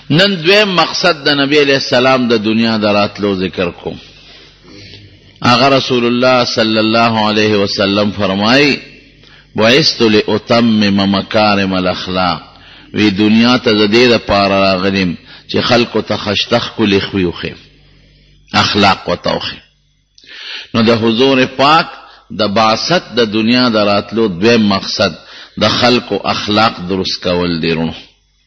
نن دویم مقصد د نبی علیہ السلام د دنیا د راتلو ذکر کوم. هغه رسول الله صلی الله علیه وسلم فرمای بعثت لأتمم مکارم الاخلاق، وی دنیا ته د دې لپاره راغلم چې خلکو ته خشتخ کلی خویوخه اخلاق و توخه. نو د حضور پاک د بعثت د دنیا د راتلو دویم مقصد د خلکو اخلاق درست کول دی رونو.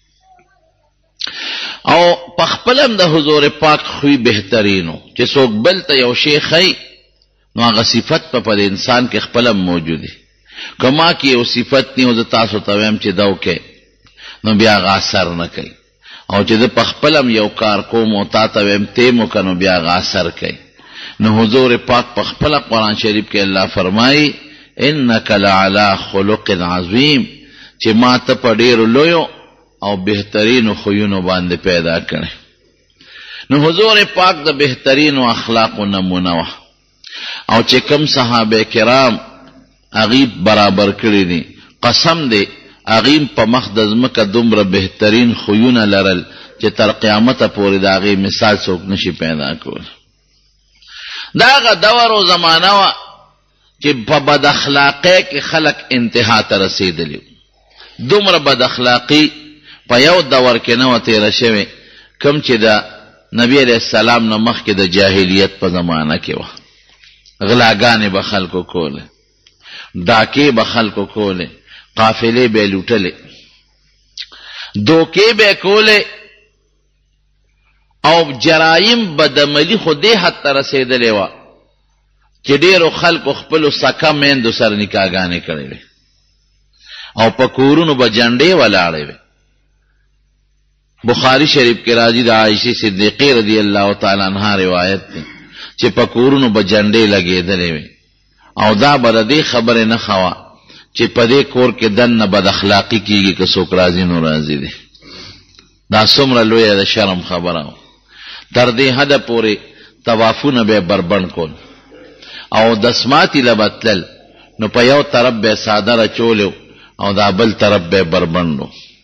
او پخپلم د حضور پاک خوی بهترینو چې څوک بل ته یو شی خی نو هغه صفت په انسان کې خپلم موجود دی. کما کې یو صفت نه او تاسو ته ویم چې داو کې نو بیا هغه اثر نه کوي، او چې د پخپلم یو کار کوم او تا ته ویم تیمو کنو بیا هغه اثر کوي. نو حضور پاک پخپل قرآن شریف کې الله فرمایي انک لعلی خلق عظیم، چې ما ته په ډیرو لویو او بهترینو خویونو باندې پیدا کړي. نو حضور پاک د بهترینو اخلاقو نمونه وه، او چې کم صحابه کرام اغیب برابر کړي دي، قسم دی اغیم په مخ د ځمکه دومره بهترین خویونه لرل چې تر قیامته پورې د هغې مثال څوک نشي پیدا کول. دا هغه دور او زمانه وه چې په بد اخلاقۍ کې خلک انتها ته رسېدلي. دومره بد اخلاقي په یو دور کې نه وه تېره شوې کوم چې د نبی علیه السلام نه مخکې د جاهلیت په زمانه کې وه. غلاګانې به خلکو کولې، ډاکې به خلکو کولې، قافلې به لوټلې، دوکې به کولې، او جرایم بدعملي خو دې حد ته رسېدلې وه چې ډېرو خلکو خپلو سکه میندو سره نکاحګانې کړې وې، او په کورونو به جنډې ولاړې وې. بخاری شریف کې راځي د عائشې صدیقې رضی الله تعالی عنها روایت دی چې په کورونو به جنډې لګېدلې وې، او دا به د دې خبرې نه خوا چې په دې کور کې دننه بد اخلاقي کېږي که څوک راځي نو راځي دی. دا څومره لویه د شرم خبره وه. تر دې حده پورې طوافونه به بربند کول، او دسماتي له به تلل نو په یو طرف به څادر اچولی او دا بل طرف به بربند و.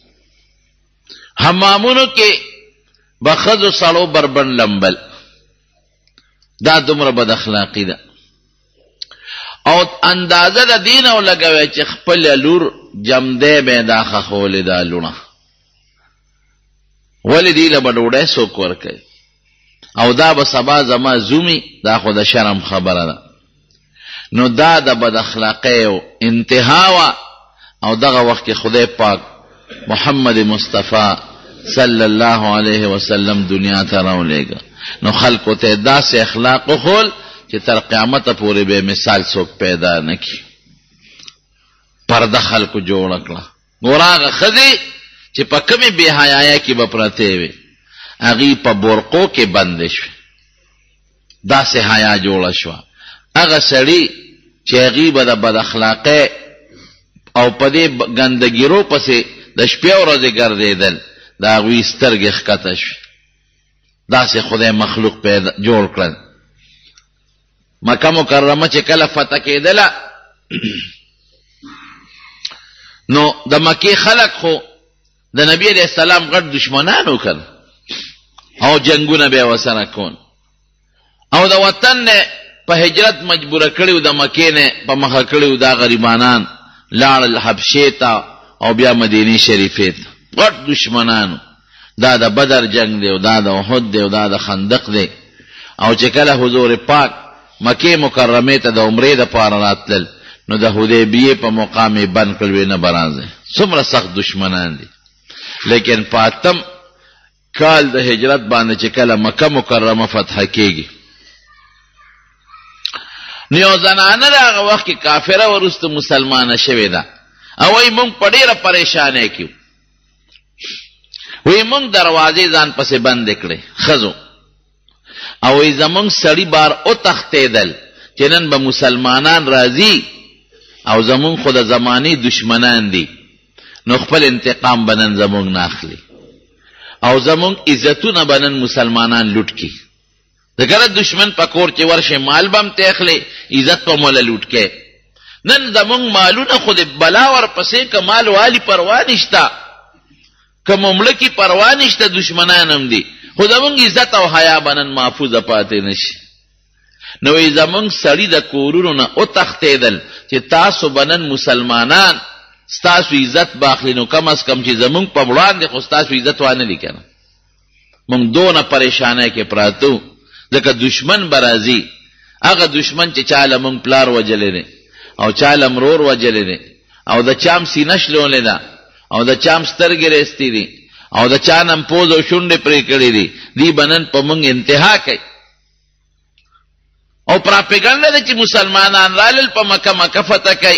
حمامونو کې به ښځو سړو بربند لمبل. دا دومره بد اخلاقي ده. او اندازه د دین او لګوي چې خپل لور جمدې به دا خولې دا لونه ولې دی له بډوډۍ څوک ورکوي، او دا به سبا زما زومي، دا خو د شرم خبره ده. نو دا د بد اخلاقۍ او انتها وه، او دغه وخت کې خدای پاک محمد مصطفی صلی الله علیه وسلم دنیا ته راولېږه. نو خلکو ته داسې اخلاق وښول چې تر قیامته پورې به مثال څوک پیدا نه کړي. پرده خلکو جوړه کړه. ګوره هغه ښځې چې په کمې بې حیایۍ کې به پرتې وې هغې په برقو کې بندې شوې، داسې حیا جوړه شوه. هغه سړي چې هغې به د بد اخلاقۍ او په دې ګندګیرو پسې د شپې ورځې ګرځېدل، د هغوی سترګې ښکته شوې. داسې خدای مخلوق پیدا جوړ کړل. مکه مکرمه چې کله فتح کېدله نو د مکې خلک خو د نبی علیہ السلام غټ دشمنان وکړل، او جنگونه به یې ورسره کول، او د وطن نه په هجرت مجبوره کړي، د مکې نه په مخه کړي دا غریبانان لاړل حبشې ته او بیا مدینې شریفې ته. غټ دشمنانو. دا د بدر جنگ دی، او دا د احد دی، او دا د خندق دی. او چې کله حضور پاک مکې مکرمې ته د عمرې دپاره راتلل نو د حدیبیې په مقام یې بند کړل، ویې نه به راځئ. څومره سخت دشمنان دي. لیکن په اتم کال د هجرت باندې چې کله مکه مکرمه فتح کېږي نو یو زنانه د هغه وخت کې کافره وروسته مسلمانه شوې ده، او وایي موږ په ډېره پریشانۍ کې وایي موږ دروازې ځان پسې بندې کړې ښځو، او وایي زموږ سړي بار وتښتېدل چې نن به مسلمانان راځي او زموږ خو د زمانې دشمنان دي، نو خپل انتقام به نن زموږ نه اخلي، او زموږ عزتونه به نن مسلمانان لوټ کړي. ځکه دشمن په کور چې ورشي مال به هم ته اخلي، عزت به موله لوټ کړي. نن زموږ مالونه خو د بلا ورپسې که مال والی پروا نشته، که مملکی پروا نشته دشمنان هم دي خو زمونږ عزت او حیا به نن محفوظه پاتې نشي. نو زمونږ سړي د کورونو نه وتښتېدل چې تاسو به نن مسلمانان ستاسو عزت باخلي، نو کم از کم چې زمونږ په وړاندې خو ستاسو عزت وانهلي که نه. مونږ دونه پریشانۍ کې پراته ځکه دشمن به راځي. هغه دشمن چې چاله مونږ پلار وجلی دی او چاله مرور وجلی دی او د چام سینه شلولی ده او د چام سترګې رستی دي او د چا نم پوز او شونډې پرې کړي دي، دی به نن په مونږ انتها کوي. او پراپیګنډه ده چې مسلمانان رالل په مکه فتح کوي.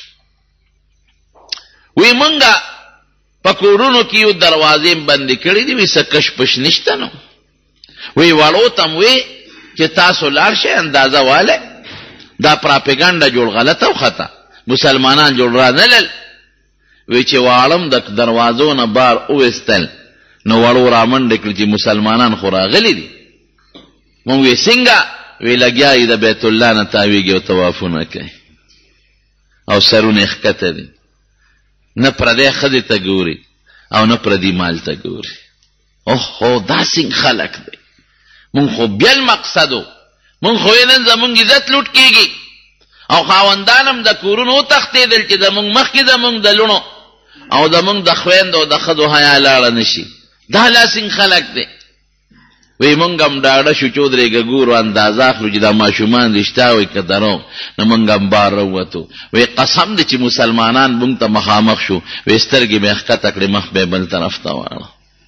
وی مونږه په کورونو کې یو دروازې بندې کړي دي، وی څه کش پش نشته نو. وی واړو تم وی چې تاسو لاړ شئ اندازه والی. دا پراپیګنډه جوړ غلطه او خطا، مسلمانان جوړ را نه لل. وی چې واړم د دروازو نه بار اویستل نو واړو را منډې کړي چې مسلمانان خو راغلي دي. مونږ وی څنګه؟ وی لګیا یې د بیت الله نه تاویږي او طوافونه کوي او سرونه ښکته دي، نه پردی ښځې ته ګوري او نه پردي مال ته ګوري. اوهو دا څنګه خلک دی؟ مونږ خو بیل مقصد و، مونږ خو نن زمونږ عزت لوټ کېږي او خاوندان هم د کورونو وتښتېدل چې زمونږ مخکې زمونږ د لوڼو او زمونږ د خویندو او د ښځو حیا لاړه نه شي. دا لا څنګه خلک دی؟ وی مونږ هم ډاډه شو چې ودرېږه ګورو اندازه اخلو چې دا ماشومان رښتیا وایي که دروغ. نو مونږ هم بار راووتو. وی قسم دی چې مسلمانان مونږ ته مخامخ شو، وی سترګې مې ښکته کړې مخ به بل طرف ته واړه.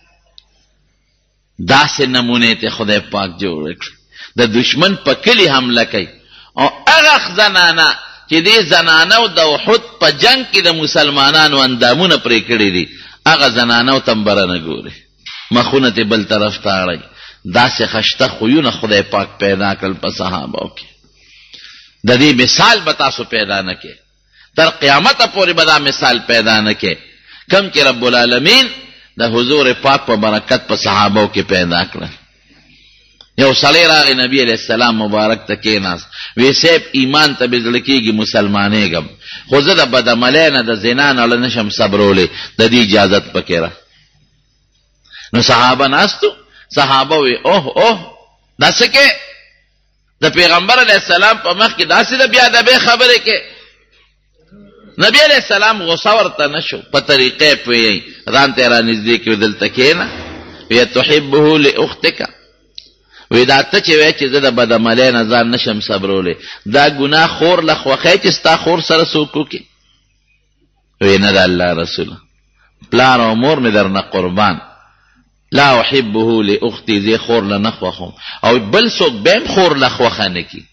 داسې نمونې ته خدای پاک جوړ کړي. د دشمن په کلي حمله کوي او هغه زنانه چې دې زنانو د احد په جنگ کې د مسلمانانو اندامونه پرې کړي دي، هغه زنانو تم بره نه ګوري، مخونه ته بل طرف ته اړوي. داسې خشته خویونه خدای پاک پیدا کړل په صحابو کې. د دې مثال به تاسو پیدا نه کې، تر قیامته پورې به دا مثال پیدا نه کې کم چې رب العالمین د حضور پاک په برکت په صحابو کې پیدا کړل. یو سړی راغی نبی علیہ السلام مبارک ته کېناست، وی صاحب ایمان ته مې زړه کېږي مسلمانېږم خو زه د بدعملۍ نه د زنا نه نشم صبرولی، د دې اجازت پکې را. نو صحابه ناستو، صحابه وی اوه دا څه کې؟ د پیغمبر علیہ السلام په مخ کې داسې د بیا ادبۍ خبرې کې؟ نبی علیہ السلام غصه ورته نشو، په طریقې پوهیږي، ځان ته را نږدې کړو، دلته کښېنه. وی تحبه لاختک، وی دا ته چې وایې چې زه د بدعملۍ نه ځان نشم صبرولی، دا ګناه خور له خوښی چې ستا خور سره څوک وکړي؟ وی نه د الله رسوله، پلار او مور مې در نه قربان، لا احبه لاختي، زه خور له نه خوښوم او بل څوک به هم خور له خوښه نه کړي.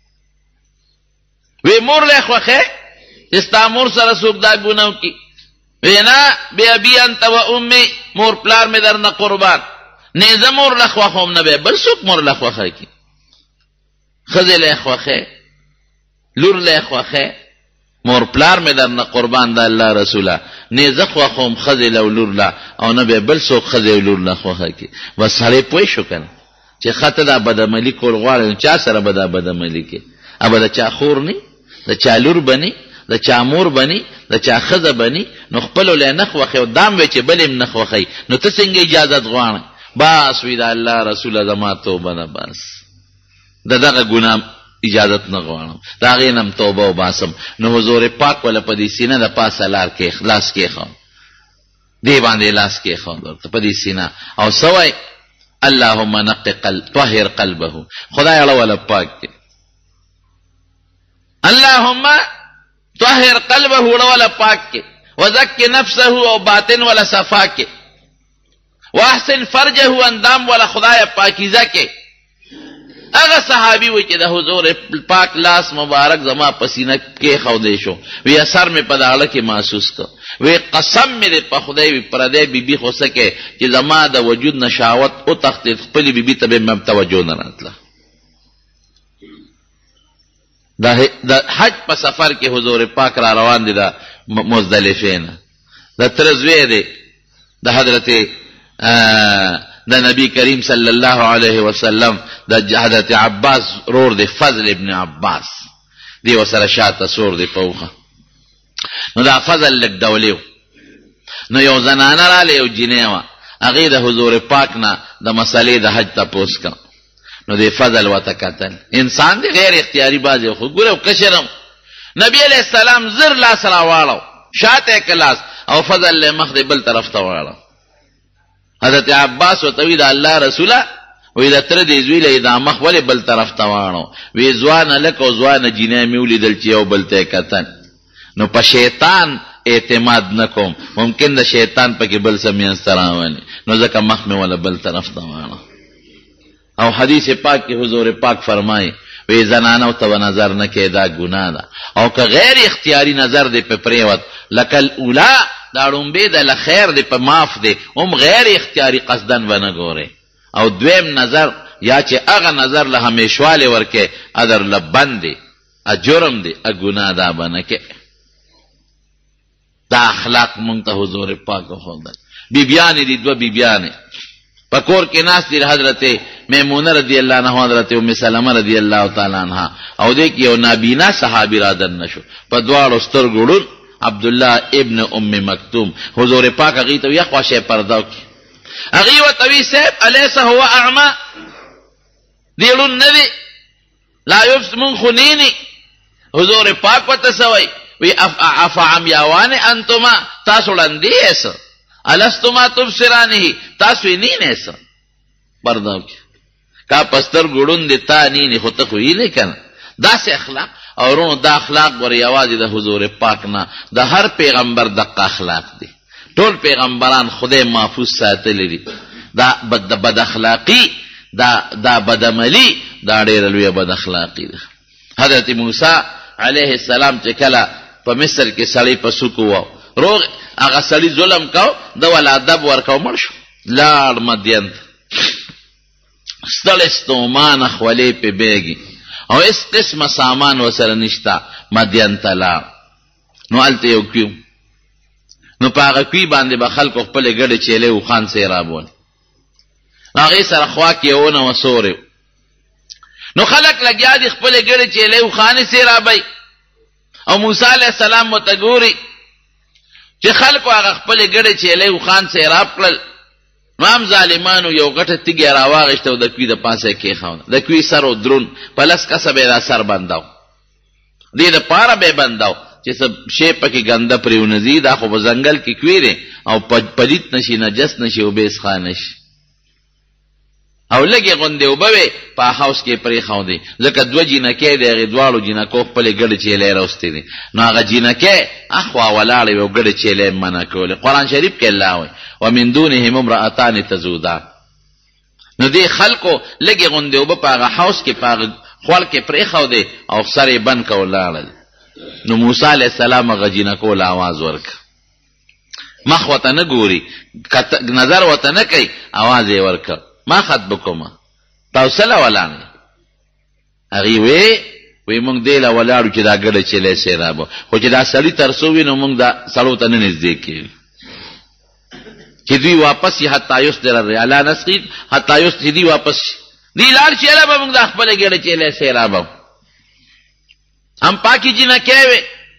وی مور له خوښی چې ستا مور سره څوک دا ګناه وکړي؟ وی نه بأبي أنت وأمي، مور پلار مې در نه قربان، نه زه مور له خوښوم نه به بل څوک مور له خوښه کړي. ښځې له خوښی، لور له خوښی، مور پلار مې در نه قربان د الله رسوله، نه زه خوښوم ښځې له لور له او نه به بل څوک ښځې او لور له خوښه کړي. بس سړی پوه شو که نه چې ښه ته دا بدعملي کول غواړې، نو چا سره به دا بدعملي کې؟ به د چا خور نی، د چا لور به نی، د چا مور به نی، د چا ښځه به نی، نو خپلو له یې نه خوښوي او دام وی چې بل یې نه خوښوي، نو ته څنګه اجازت غواړې؟ بس وی د الله رسوله زما توبه ده، بس د دغه ګناه اجازت نه غواړم، د هغې نه م توبه وباسم. نو حضور پاک وله په دې سینه د پاسه لاس کېښود، دې باندې لاس کېښود ورته په دې سینه او څه وایي؟ اللهم نقي طهر قلبه، خدای اړه وله پاک کړي. اللهم طهر قلبه، اړه وله پاک کړي. وزکي نفسه، او باطن وله صفا کړي. واحسن فرجه، اندام ولا خدای پاکیزه کې. هغه صحابي وی چې د حضور پاک لاس مبارک زما پسینه کې خودې شو، وی اثر مې په داړه کې محسوس کو. وی قسم مې په خدای وی پردې بیبي خو سکه چې زما د وجود نشاوت او تخت خپل بیبي ته به توجه نه راتله. د حج په سفر کې حضور پاک را روان دي د مزدلفه نه، د ترزوی دی د حضرت د نبی کریم صلی الله علیه وسلم د حضرت عباس رور دی فضل ابن عباس دی وسره شاته سور دی پوخه. نو دا فضل لک دولیو نو یو زنانه راله یو جنې وه هغې د حضور پاک نه د مسلې د حج تپوس که نو دی فضل ورته کتل انسان دی غیر اختیاري بعضې خو ګوره کشرم نبی علیہ السلام زر لاس راواړو شاته کلاس او فضل له مخ دی بل طرف ته واړو حضرت عباس ورته وی د الله رسوله وی د تره دې زوی له دا مخ ولې بل طرف ته واړو وی ځوانه لک او ځوانه جینۍ مې ولیدل چې یو بل ته کتل نو په شیطان اعتماد نکوم ممکن د شیطان پکې بل څه منځته راولي نو ځکه مخ مې ولا بل طرف ته واړو او حدیث پاک کې حضور پاک فرمایي وی زنانو ته نظر نه کې دا ګناه ده او که غیر اختیاري نظر دې په پریوت لکه الاولا دا ړومبې د لخیر دې په معاف دی هم غیر اختیاري قصدن ونه ګورې او دویم نظر یا چې هغه نظر له همیشوالی ورکې ادر له بند دی جرم دی ګناه دا به نه کې دا اخلاق مونږ ته حضور پاک وښودل بیبیانې دي دوه بیبیانې په کور کې ناست دي حضرت میمونه رضی الله عنها حضرت ام سلمه رضی الله تعالی عنها او دې کې یو نابینا صحابي را دننه شو په دواړو سترګو ړوند عبدالله ابن ام مکتوم حضور پاک هغې ته وی خوا شی پرده وکړي هغې ورته وی صاحب الیس هو اعما دی ړوند نه دی لا یبصر مونږ خو نینی حضور پاک ورته څه وی وی افعمیاوان انتما تاسو ړندې یې څه الستما تبصرانه تاسو یې نینې څه پرده وکړي کا پستر ګړون دی تا نینې خو ته خو یې نه که نه داسې اخلاق او ورونو دا اخلاق ګورې یوازې د حضور پاک نه د هر پیغمبر دقه اخلاق دی ټول پیغمبران خدای محفوظ ساتلی دي دا بد اخلاقي دا بدعملي دا ډېره لویه بد اخلاقي ده حضرت موسی علیه السلام چې کله په مصر کې سړی په سوکو و روغ هغه سړي ظلم کو د ول ادب ورکو مړ شو لاړ مدین ستړی ستومانه خولې پې بیږي او اس قسمه سامان وسره نشته مدین ته لاړ نو هلته یو کوي نو په هغه کوي باندې به خلکو خپلې ګډې چیلې وخان سیرابول هغې سره خوا کې یو ونه وسورې نو خلک لګیا دي خپلې ګډې چیلې وخانې سیرابئ او موسی علیه السلام ورته ګوري چې خلکو هغه خپلې ګډې چیلې وخان سیراب کړل نو هم ظالمانو یو غټه تیږه راواغېسته او د کوي د پاسه یې کېښوده د کوي سر و دروند په لس کسه به یې دا سر بنداو دې دپاره به یې بنداو چې څه شی پکې ګنده پرې ونځي دا خو په ځنګل کې کوي دی او پلیت نشي نجس نشي اوبه څښا نشي او لږې غوندې اوبه وې په حوض کې پرېښودې ځکه دوه جینکې دی هغې دواړو جینکو خپلې ګډې چیلې راوستې دي نو هغه جینکې اخوا ولاړې وې او ګډې چیلې یې منع کولې قرآن شریف کې الله وایي ومن دونهم امرأتان تذودان نو دې خلکو لږې غوندې اوبه په هغه حوض کې په هغه خوړ کې پرېښودې او سر یې بند که ولاړل نو موسی علیه السلام هغه جینکو له اواز ورکړه مخ ورته نه ګوري نظر ورته نه کوي اواز یې ورکړه ما خطبکما تاسو له ولاړې هغې وی مونږ دې له ولاړو چې دا ګډه چیلې سیرابو خو چې دا سړي ترسو وي نو مونږ دا سړو ته نه نږدې کېږو چې دوی واپس یې حتی یصدر الرعلا نسقي حتی یصدر چې دوی واپس شي دوی لاړ شي هله به مونږ دا خپله ګډه چیلې سیرابو هم پاکي جینکې وې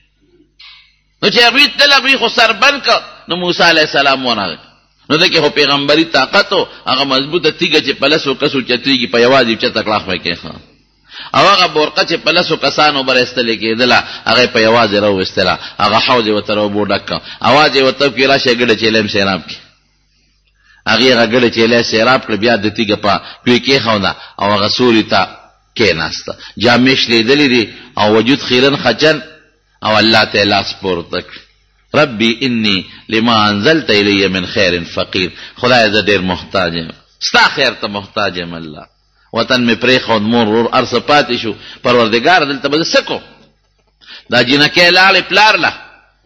نو چې هغوی تل هغوی خو سر بند که نو موسی علیه السلام ورغی نو دکې خو پیغمبري طاقت و هغه مضبوطه تیږه چې په لسو کسو چتېږي په یوازې چته کړاخ به کېښه او هغه بورقه چې په لسو کسانو به راایستلې کېدله هغه یې په یوازې راویستله هغه حوض یې ورته راوبو ډک کړه اواز یې ورته وکړي راشه ګډه چیلې هم سیراب کړي هغې هغه ګډه چیلې سیراب کړه بیا د تیږه په کوی کېښوده او هغه سوري ته کېناسته جامې شلېدلې دي او وجود خیرن خچن او الله ته یې لاس پورته کړ ربی انی لما انزلت الی من خیر فقیر خدای زه ډېر محتاج یم ستا خیر ته محتاج یم الله وطن مې پرېښود مور ورور هر څه پاتې شو پروردګار دلته به زه څه کوم دا جینکې لاړې پلار له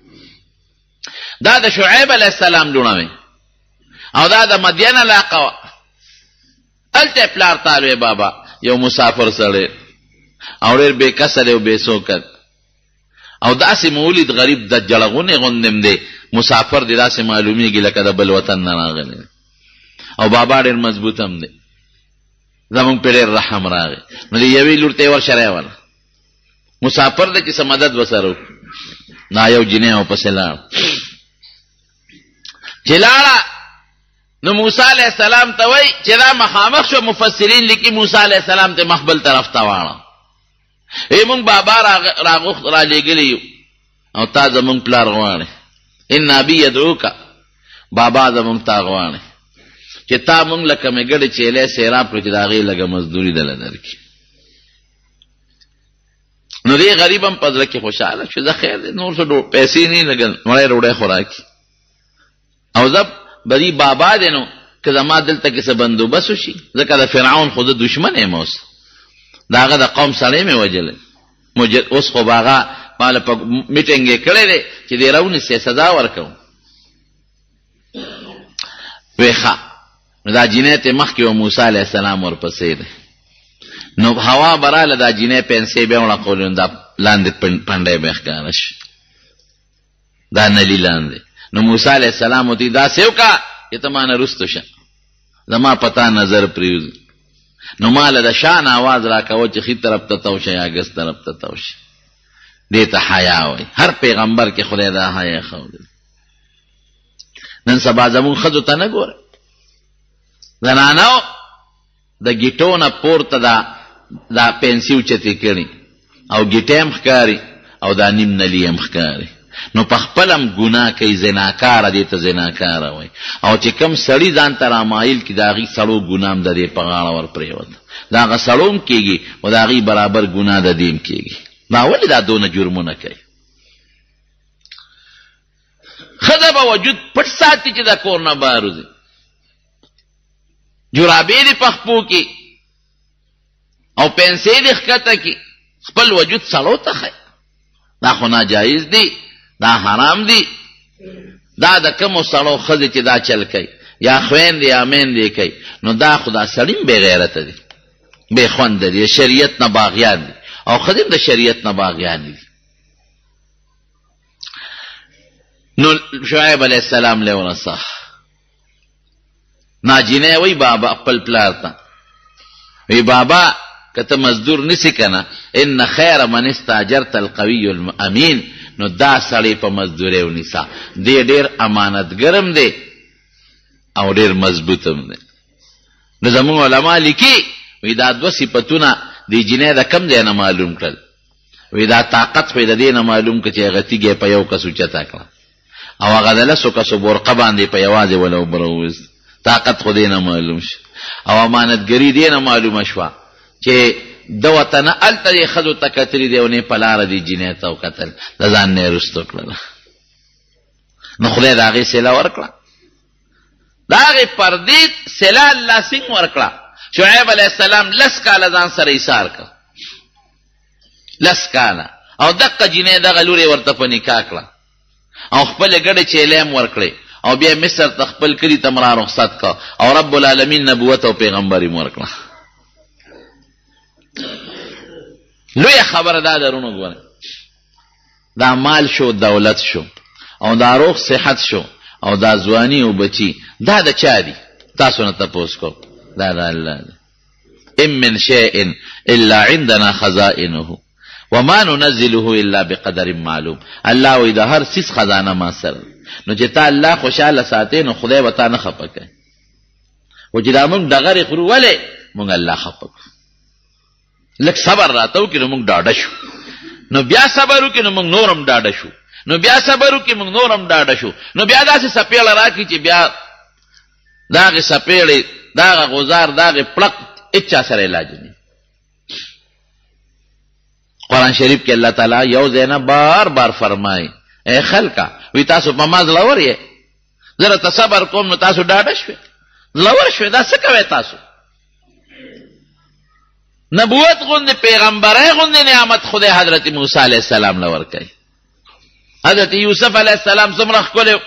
دا د شعیب علیه السلام لوڼه وې او دا د مدین علاقه وه هلته یې پلار تالوې بابا یو مسافر سړی او ډېر بې کسه دی او بې څوکه او داسې مولید غریب د جړغونې غوندم دی مسافر دی داسې معلومیږي لکه د بل وطن نه راغلی او بابا ډېر مضبوط هم دی زمونږ پې ډېر رحم راغی نو د یوې لور ته یې ورشه راوله مسافر دی چې څه مدد ورسره وکړو نا یو جینۍ ورپسې لاړ چې لاړه نو موسی علیہ السلام ته وای چې دا مخامخ شو. مفسرین لیکي موسی علیہ السلام ته مخبل طرف ته واړه. مونږ بابا راغوخت را لېږلی او تا زمونږ پلار غواړي. ان ابي يدعوک، بابا زمونږ تا غواړي چې تا مونږ لکه مګړې چیلې سیراب کړو چې د هغې لږه مزدوري دله درکړي. نو دې غریب هم په زړه کې خوشحاله شو. زه خیر دی نور څه پیسې نه لګل مړی روډۍ خوراکي او زه بری بابا دی نو که زما دلته کې څه بندوبست وشي ځکه د فرعون خو د دشمن یم اوس د هغه د قوم سړی مې وجلی اوس خو به هغه ماله په میټینګ یې کړی دی چې دې راونیسې سزا ورکوم. وی ښه نو دا جینۍ ته مخکې و موسی علیه السلام ورپسې دی. نو هوا براله دا جینۍ پنسې بیا وړقولې دا لاندې پنډی بیا ښکاره شي دا نلي لاندې. نو موسی علیه السلام ورته داسې وکړه چې ته مانه رستو شه زما په تا نظر پرېوځي. نو ماله د شان آواز راکوه چې ښي طرف ته تو شه یا ګس طرف ته تو شه. دې ته حیا وایي. هر پیغمبر کې خدای دا حیا ښودلی. نن سبا زمونږ ښځو ته نه ګوره زنانو د ګیټو نه پورته دا پنسي اوچتې کړي او ګیټې هم ښکاري او دا نیم نلي هم ښکاري. نو په خپل هم ګناه کوي. زناکاره دې ته زناکاره وایي. او چې کوم سړي ځان ته رامایل کړي د هغې سړو ګناه هم د دې په غاړه ور پرېوته. د هغه سړو هم کېږي او د هغې برابر ګناه د دې هم کېږي. دا ولې دا دونه جرمونه کوي؟ ښځه به وجود پټ ساتي چې د کور نه بهر وځي. جرابې دې په خپو کې او پنسې دې ښکته کې خپل وجود سړو ته ښایي. دا خو ناجایز دی، دا حرام دی. دا د کومو سړو ښځې چې دا چل کوي یا خویندې یا میندې کوي نو دا خو دا سړي هم بې غیرته دي، بې خونده دي، شریعت نه باغیان دي او ښځې هم د شریعت نه باغیان دي. نو شعیب علیه السلام له ورسه ناجینه وی بابا خپل پلار ته وی بابا که ته مزدور نسی کنه ان خیر من استاجرت القوی الامین. نو دا سړی په مزدورۍ ونیسه. دی ډېر امانتګرم دی او ډېر مضبوطم دی. نو زمونږ علما لیکي وی دا دوه صفتونه د جینۍ د کم ځای نه معلوم کړل. وی دا طاقت خو یې د دې نه معلوم کړه چې هغه تیږه په یو کس اوچته کړه او هغه د لسو کسو برقه باندې په یوازې وله اوبه راوویست. طاقت خو دې نه معلوم شو او امانتګري دې نه معلومه شوه چې ده ورته نه هلته دې ښځو ته کتلي دی او نه په لاره دې جینۍ ته وکتل د ځان نه یې رستو کړله. نو خدای د هغې صله ورکړه. د هغې پردې صله الله سنګ ورکړه. شعیب علیه السلام 10 کاله ځان سره ایثار کړه 10 کاله او دقه جینۍ دغه لور یې ورته په نکاح کړه او خپلې ګډې چیلې هم ورکړې او بیا مصر ته خپل کلي ته م را رخصت کړه او رب العالمین نبوت او پیغمبر یې م ورکړه. لویه خبره دا درونو ګوره دا مال شو دولت شو او دا روغ صحت شو او دا ځواني او بچي دا د چا دي؟ تاسو نه تپوس کو. دا د الله دی. ان من شیء الا عندنا خزائنه وما ننزله الا بقدر معلوم. الله وی د هر څیز خزانه ما سره. نو چې تا الله خوشحاله ساتې نو خدای به تا نه خفه کوي. و چې دا موږ ډغرې خورو ولې موږ الله خفه کړو. لږ صبر راته وکړي نو موږ ډاډه شو. نو بیا صبر وکړي نو موږ نور هم ډاډه شو. نو بیا صبر وکړي موږ نور هم ډاډه شو. نو بیا داسې سپېړه راکړي چې بیا د هغې سپېړې د هغه غوزار د هغې پړق هېچا سره علاج نه. قرآن شریف کې الله تعالی یو ځای نه بار بار فرمایي ای خلکه وی تاسو په ما زړور یې زه راته صبر کوم نو تاسو ډاډه شوې زړور شوې دا څه کوئ تاسو؟ نبوت غوندې پیغمبرۍ غوندې نعمت خدای حضرت موسی علیه السلام له ورکوي. حضرت یوسف علیه السلام څومره ښکلی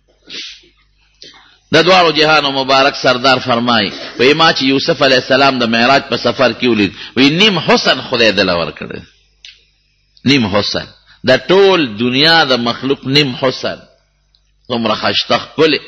د دواړو جهانو مبارک سردار فرمایي وی ما چې یوسف علیه السلام د معراج په سفر کې ولید وی نیم حسن خدای دله ورکړی. نیم حسن د ټول دنیا د مخلوق نیم حسن څومره ښایسته ښکلی.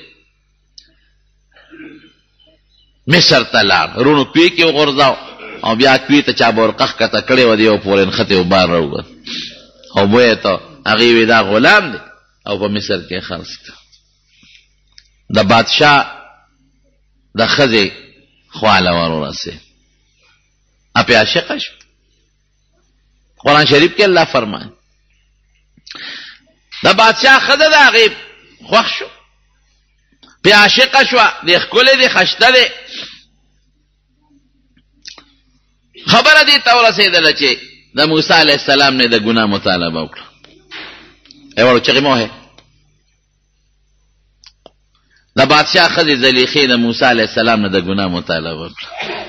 مصر ته لاړ رونو کوی کې وغورځاو او بیا کوی ته چا به ورقه ښکته کړې وه د یو پورې نښتې و بار راووت او بویې ته هغې وی دا غلام دی او په مصر کې خرڅ کړه. د بادشاہ د ښځې خواله ور ورسېد اپې عاشقه شو. قرآن شریف کې الله فرمایي د بادشاہ ښځه د هغې خوښ شو، پې عاشقه شوه، د ښکلې دی، خشته دی. خبره دې ته ورسېدله چې د موسی علیه السلام نه د ګناه مطالبه وکړه. ایوړو چغې مه وهې. د بادشاہ ښځې زلیخې د موسی علیه السلام نه د ګناه مطالبه وکړه.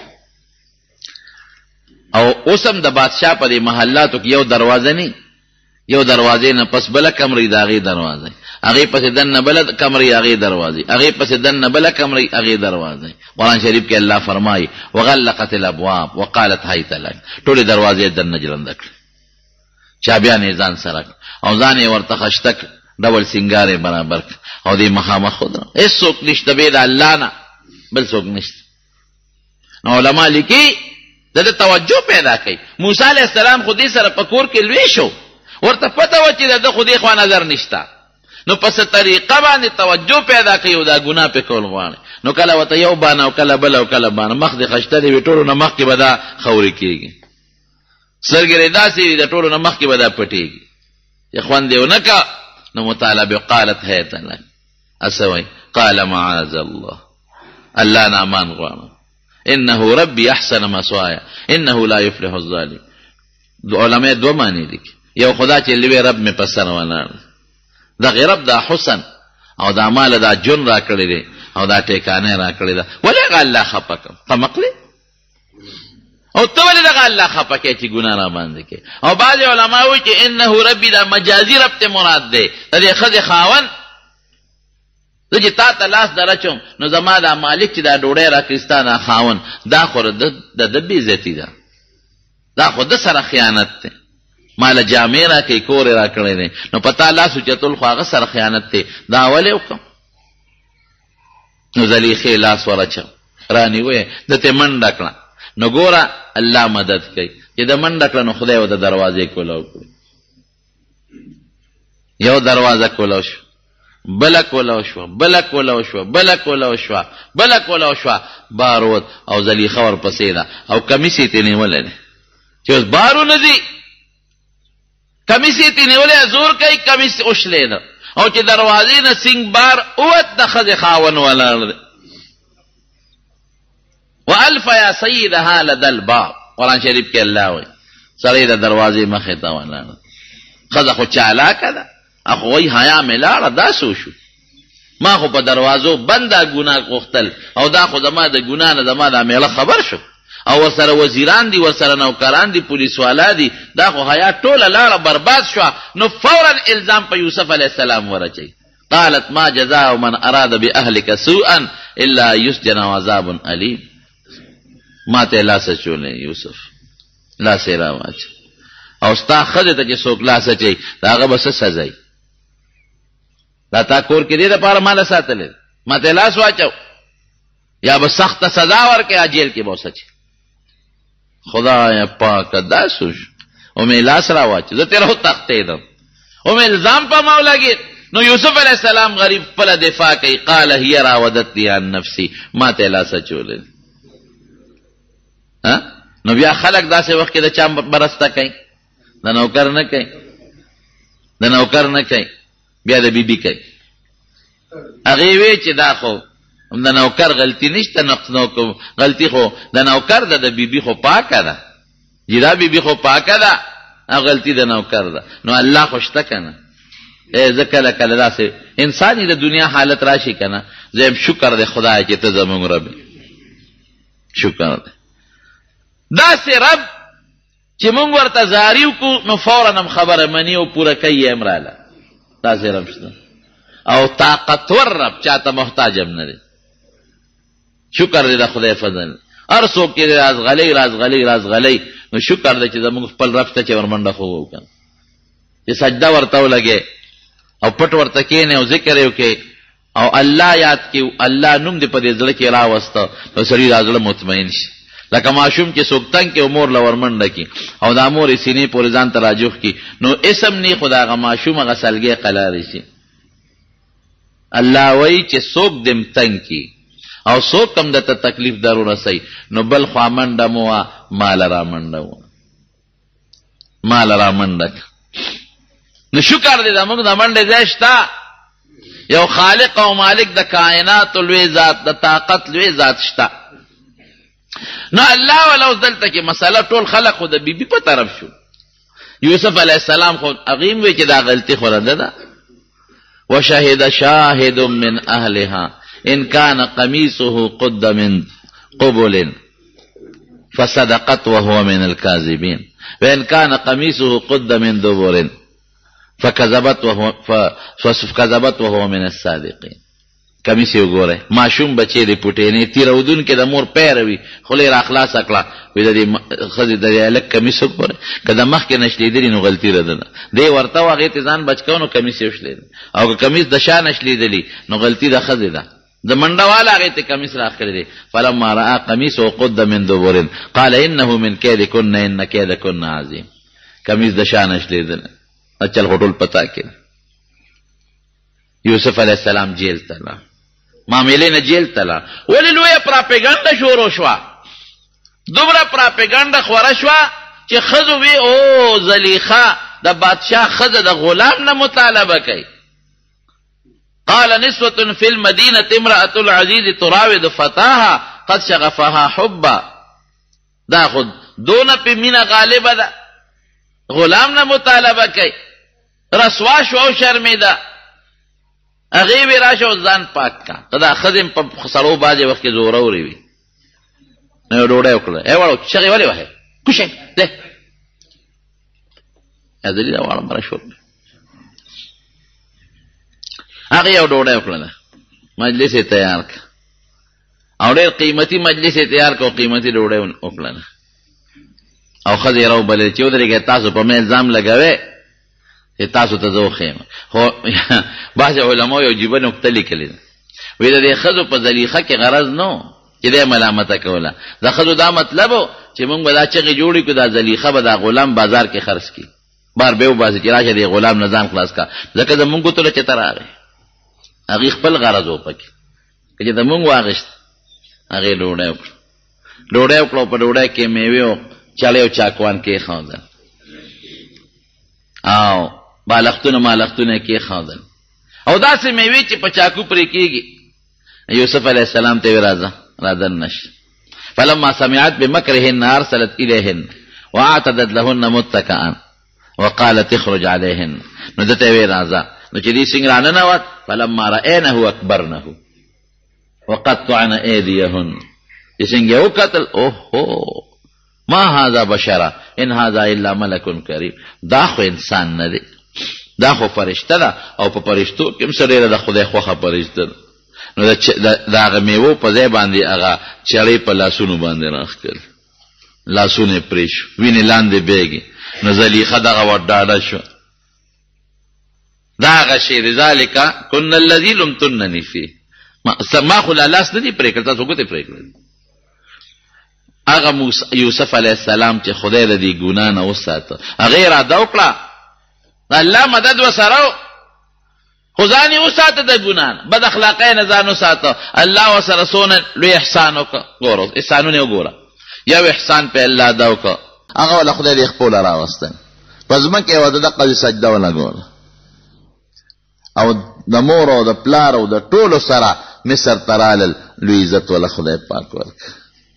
او اوس هم د بادشاہ په دې محلاتو کې یو دروازه نه، یو دروازې نه پس بله کمرې د هغې دروازه، هغې پسې دننه بله کمرې هغې دروازې، هغې پسې دننه بله کمرې هغې دروازې. قرآن شریف کې الله فرمایي وغلقت الابواب وقالت هیت لک، ټولې دروازې دننه جلنده کړې، چابیان یې ځان سره کړ او ځان یې ورته خشته کړ، ډول سینګار یې برابر کړ او دې مخامخ ودرو. هېڅوک نشته بې د الله نه، بل څوک نشته. نو علما لیکي د توجه پیدا کوي. موسی علیه السلام خو دې سره په کور کې لوی شو، ورته پته وه چې د خو دې خوا نظر نشته، نو پس طریقه باندې توجه پیدا کوي او دا ګناه پې کول غواړي. نو کله ورته یو بانه او کله بله او کله بانه، مخ دې خشته دی وي ټولو نه مخکې به دا خورې کېږي، سترګې دې داسې وي د ټولو نه مخکې به دا پټېږي چې خوند یې ونه که. نو مطالبه قالت هیت لک، څه وایي؟ قال معاذ الله، الله نه امان غواړم، انه ربي احسن مثوایا انه لا يفلح الظالم. علماء دوه معنی دي، یو خدا چې لوی رب مې په سر ولاړ، دغه رب دا حسن او دا مال دا جون را کړی دی او دا ټیکانه را کړی ده، ولې هغه الله خفه کړم؟ فمقلی او ته ولې دغه الله خفه کوې چې ګناه را باندې کوې؟ او بعضې علما وایي چې انه ربي دا مجازي رب ته مراد دی، د دې ښځې خاوند زه چې تا ته لاس درچم نو زما دا مالک چې دا ډوډۍ راکړي ستا دا خاوند، دا خو د ده بېعزتي ده، دا خو ده سره خیانت دی. ماله جامې راکړي، کور یې راکړی دی، نو په تا لاس اوچتول خو هغه سره خیانت دی، دا ولې وکړم؟ نو زلیخې لاس ورچم، رانیوی دته منډه کړه. نو ګوره الله مدد کوي چې د منډه کړه نو خدای ورته دروازې کولاو کړي. یو دروازه کولاو شو، بله کولاو شوه، بله کولاو شوه، بله کولاو شوه، بله کولاو شوه، بار ووت او زلیخه ورپسې ده او کمیس یې ترې نیولی دی چې اوس بار ونه ځي، کمیس یې ترې نیولی زور کوي، کمیس اوشلی ده او چې دروازې نه سینګ بار اوت د ښځې خاوند ولاړ دی. والف یا سیدها لدى الباب، قرآن شریف کې الله وایي سړی د دروازې مخې ته ولاړ، ښځه خو چالاکه ده، اخو وایي حیا مې لاړه، داسې وشو، ما خو په دروازو بنده ګناه غوښتل او دا خو زما د ګناه نه زما دا میړه خبر شو او ورسره وزیران دي، ورسره نوکران دي، پولیس والا دي، دا خو حیا ټوله لاړه برباد شوه. نو فورا الزام په یوسف علیه السلام ورچوي. قالت ما جزاء من اراد باهلك سوءا الا يسجن وعذاب الیم. ما ته لاس اچولی یوسف، لاس یې راواچ او ستا ښځې ته چې څوک لاس اچوي د هغه به څه سزا دا تا کور کې دې دپاره ماله ساتلی، ما ته لاس واچو یا به سخته سزا ورکړې یا جیل کې به اوس اچي. خدای پاکه داسې وشو او مې لاس راواچو، زه ترې وتښتېدم او مې الزام په ما ولګېد. نو یوسف علیه السلام غریب خپله دفاع کوي، قال هي راودتني عن نفسي، ما ته لاس اچولی. نو بیا خلق داسې وخت کې د چا برسته کوي، د نوکر نه کوي، د نوکر نه کوي، بیا د بیبي کوي. هغې وی چې دا خو د نوکر غلطي نشته، غلطي خو د نوکر ده، د بیبي خو پاکه ده، چې دا بیبي خو پاکه ده او غلطي د نوکر ده. نو الله خو شته که نه؟ زه کله کله داسې انسان یې د دنیا حالت راشي که نه، زه یم شکر دی خدای چې ته زمونږ رب، شکر دی داسې رب چې مونږ ورته زاري وکړو نو فورا هم خبره مني او پوره کوي یې امراله. داسې رب شته او طاقتور رب چاته محتاج هم نه دی. شکر دی د خدای فضل، هر څوک چې رازغلی رازغلی رازغلی، نو شکر دی چې زمونږ خپل رب ته چې ورمنډه خو وکړه، چې سجده ورته ولګې او پټ ورته کښېنې او ذکر یې وکړې او الله یاد کړي، الله نوم دې په دې زړه کې راوسته، نو سړي دا زړه مطمئن شي. لکه ماشوم چې څوک تنګ کې او مور له ورمنډه کړي او دا مور یې سینې پورې ځان ته راجوخ کړي، نو اسم نه خو د هغه ماشوم هغه سلګۍ قلارې شي. الله وی چې څوک دم تنگ کی او څوک هم دته تکلیف درو رسي نو بل خوا منډه مو مال را منډه مال را منډه نو شکر دې زموږ د منډې ځای شته یو خالق او مالک د کائنات لوی ذات د طاقت لوی ذات شته نو الله ولو دلته کې مسله ټول خلق خو د بیبي په طرف شو یوسف علیه السلام خو اغیم وی چې دا غلطي خورده ده وشهد شاهد من اهلها ان كان قميصه قد من قبل فصدقت وهو من الكاذبين وان كان قميصه قد من دبر فكذبت وهو من الصادقين کمیس یو ګوره ماشوم بچی دی پټینې تیرودون کې د مور پیروي خلې را خلاص کړه وې د خځې د الک کمیس وګوره کله مخ کې نشلیدلی نو غلطی ردنه دی ورته واغې ته ځان بچکونو کمیس وشلې او کمیس د شان نشلیدلی نو غلطی د خځې ده د منډواله هغې ته کمیس راخلی دی فلما رأى قمیصه قد من دبر قال انه من کیدکن ان کیدکن عظیم کمیس د شان نشلیدل اچل هټول پتا کې یوسف علیہ السلام جیل تلا معاملې نه جیل تلا ولې لویه پراپیګنډه شروع شوه دومره پراپیګنډه خوره شوه چې ښځو وی او زلیخا د بادشاه ښځه د غلام نه مطالبه کوي قال نسوة في المدينة امرأة العزيز تراود فتاها قد شغفها حبا دا خود دونه په مینه غالبه ده غلام نه مطالبه کوي رسوا شو او شرمیده هغې وی راشه او ځان پاک کا که دا ښځې په سړو بعضې وخت کې زورورې وي نو یو ډوډۍ وکړه ای واړو چغې ولې وهې کوشئ دی ازلي دا واړه مره شور هغې یو ډوډۍ وکړله مجلس یې تیار که او ډېر قیمتي مجلس یې تیار که او قیمتي ډوډۍ وکړله او ښځې یې راوبللې چې ودرېږئ تاسو په مې الزام لګوئ چې تاسو ته زه وښیم خو بعضې علماو یو عجیبه نکته لیکلې ده وایي د دې ښځو په زلیخه کې غرض نه و چې دی ملامته کوله د ښځو دا مطلب و چې موږ به دا چغې جوړې کړو دا زلیخه به دا غلام بازار کې خرڅ کړي بار به وباسي چې راشه دې غلام نه ځان خلاص کا ځکه زمونږ ګوتو له چېرته راغی هغې خپل غرض و پکې که چې د مونږ واخېست هغې ډوډۍ وکړه ډوډۍ وکړه په ډوډۍ کې میوې او چړې او چاکوان کېښودل او بالښتونه مالښتونه کېښودل او داسې میوې چې په چاکو پرې کېږي یوسف علیه السلام ته وی راځه رادن نشه فلما سمعت بمكرهن ارسلت الیهن واعتدت لهن متکئا وقالت اخرج علیهن نو دته وی راځه نو چې دې څنګه راننوت فلما رأینه اکبرنه وقطعن ایدیهن چې څنګه وکتل اوهو ما هذا بشرا ان هذا الا ملک کریم دا خو انسان نه دی دا خو فرشته ده او په فرشتو کې هم څه ډېره د خدای خوښه فرشته ده نو د هغه میوو په ځای باندې هغه چړې په لاسونو باندې راښکل لاسونه یې پرې شو وینې لاندې بیږي نو زلیخه دغه ور ډاډه شو دا هغه شی دی ذلک کن الذي لمتنني فيه ما خو لا لاس نه دي پرې کړل تاسو ګوتې پرې کړل هغه یوسف علیه السلام چې خدای د دې ګناه نه وساته هغې اراده وکړه د الله مدد وسره خو ځان یې وساته د ګناه نه بد اخلاقۍ نه ځان وساته الله ورسره څونه لوی احسان وکړه ګوره احسانونه یې وګوره یو احسان په الله دا وکړه هغه وله خدای دې خپله راوستل په ځمکې یې ورته دقه سجده ولګوله او د مور او د پلار او د ټولو سره مصر ته رالل لوی عزت وله خدای پاک ورکړه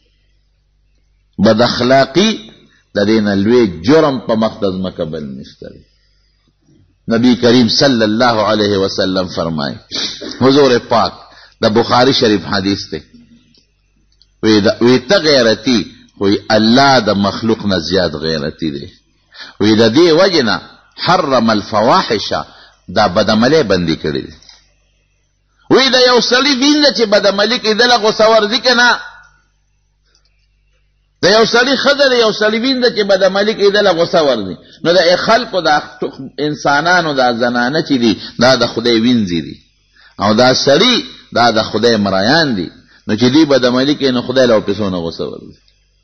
بد اخلاقی د دې نه لوی جرم په مخ د ځمکه بل نشته نبی کریم صلی الله علیه وسلم فرمائے حضور پاک د بخاری شریف حدیث ته وی ته غیرتی وی الله د مخلوق نه زیات غیرتی دی وی د دې وجه نه حرم الفواحش دا بدعملۍ بندي کړي دي وی د یو سړي وینه چې بدعملي کېدله غوسه ورځي که نه د یو سړي ښځه د یو سړي وینده چې بدعملي کېدله غوسه ورځي نو د خلکو د انسانانو دا زنانه چې دي دا د خدای وینځي دي او دا سړي دا د خدای مرایان دي نو چې دوی بدعملي کوي نو خدای له پیسونه غوسه ورځي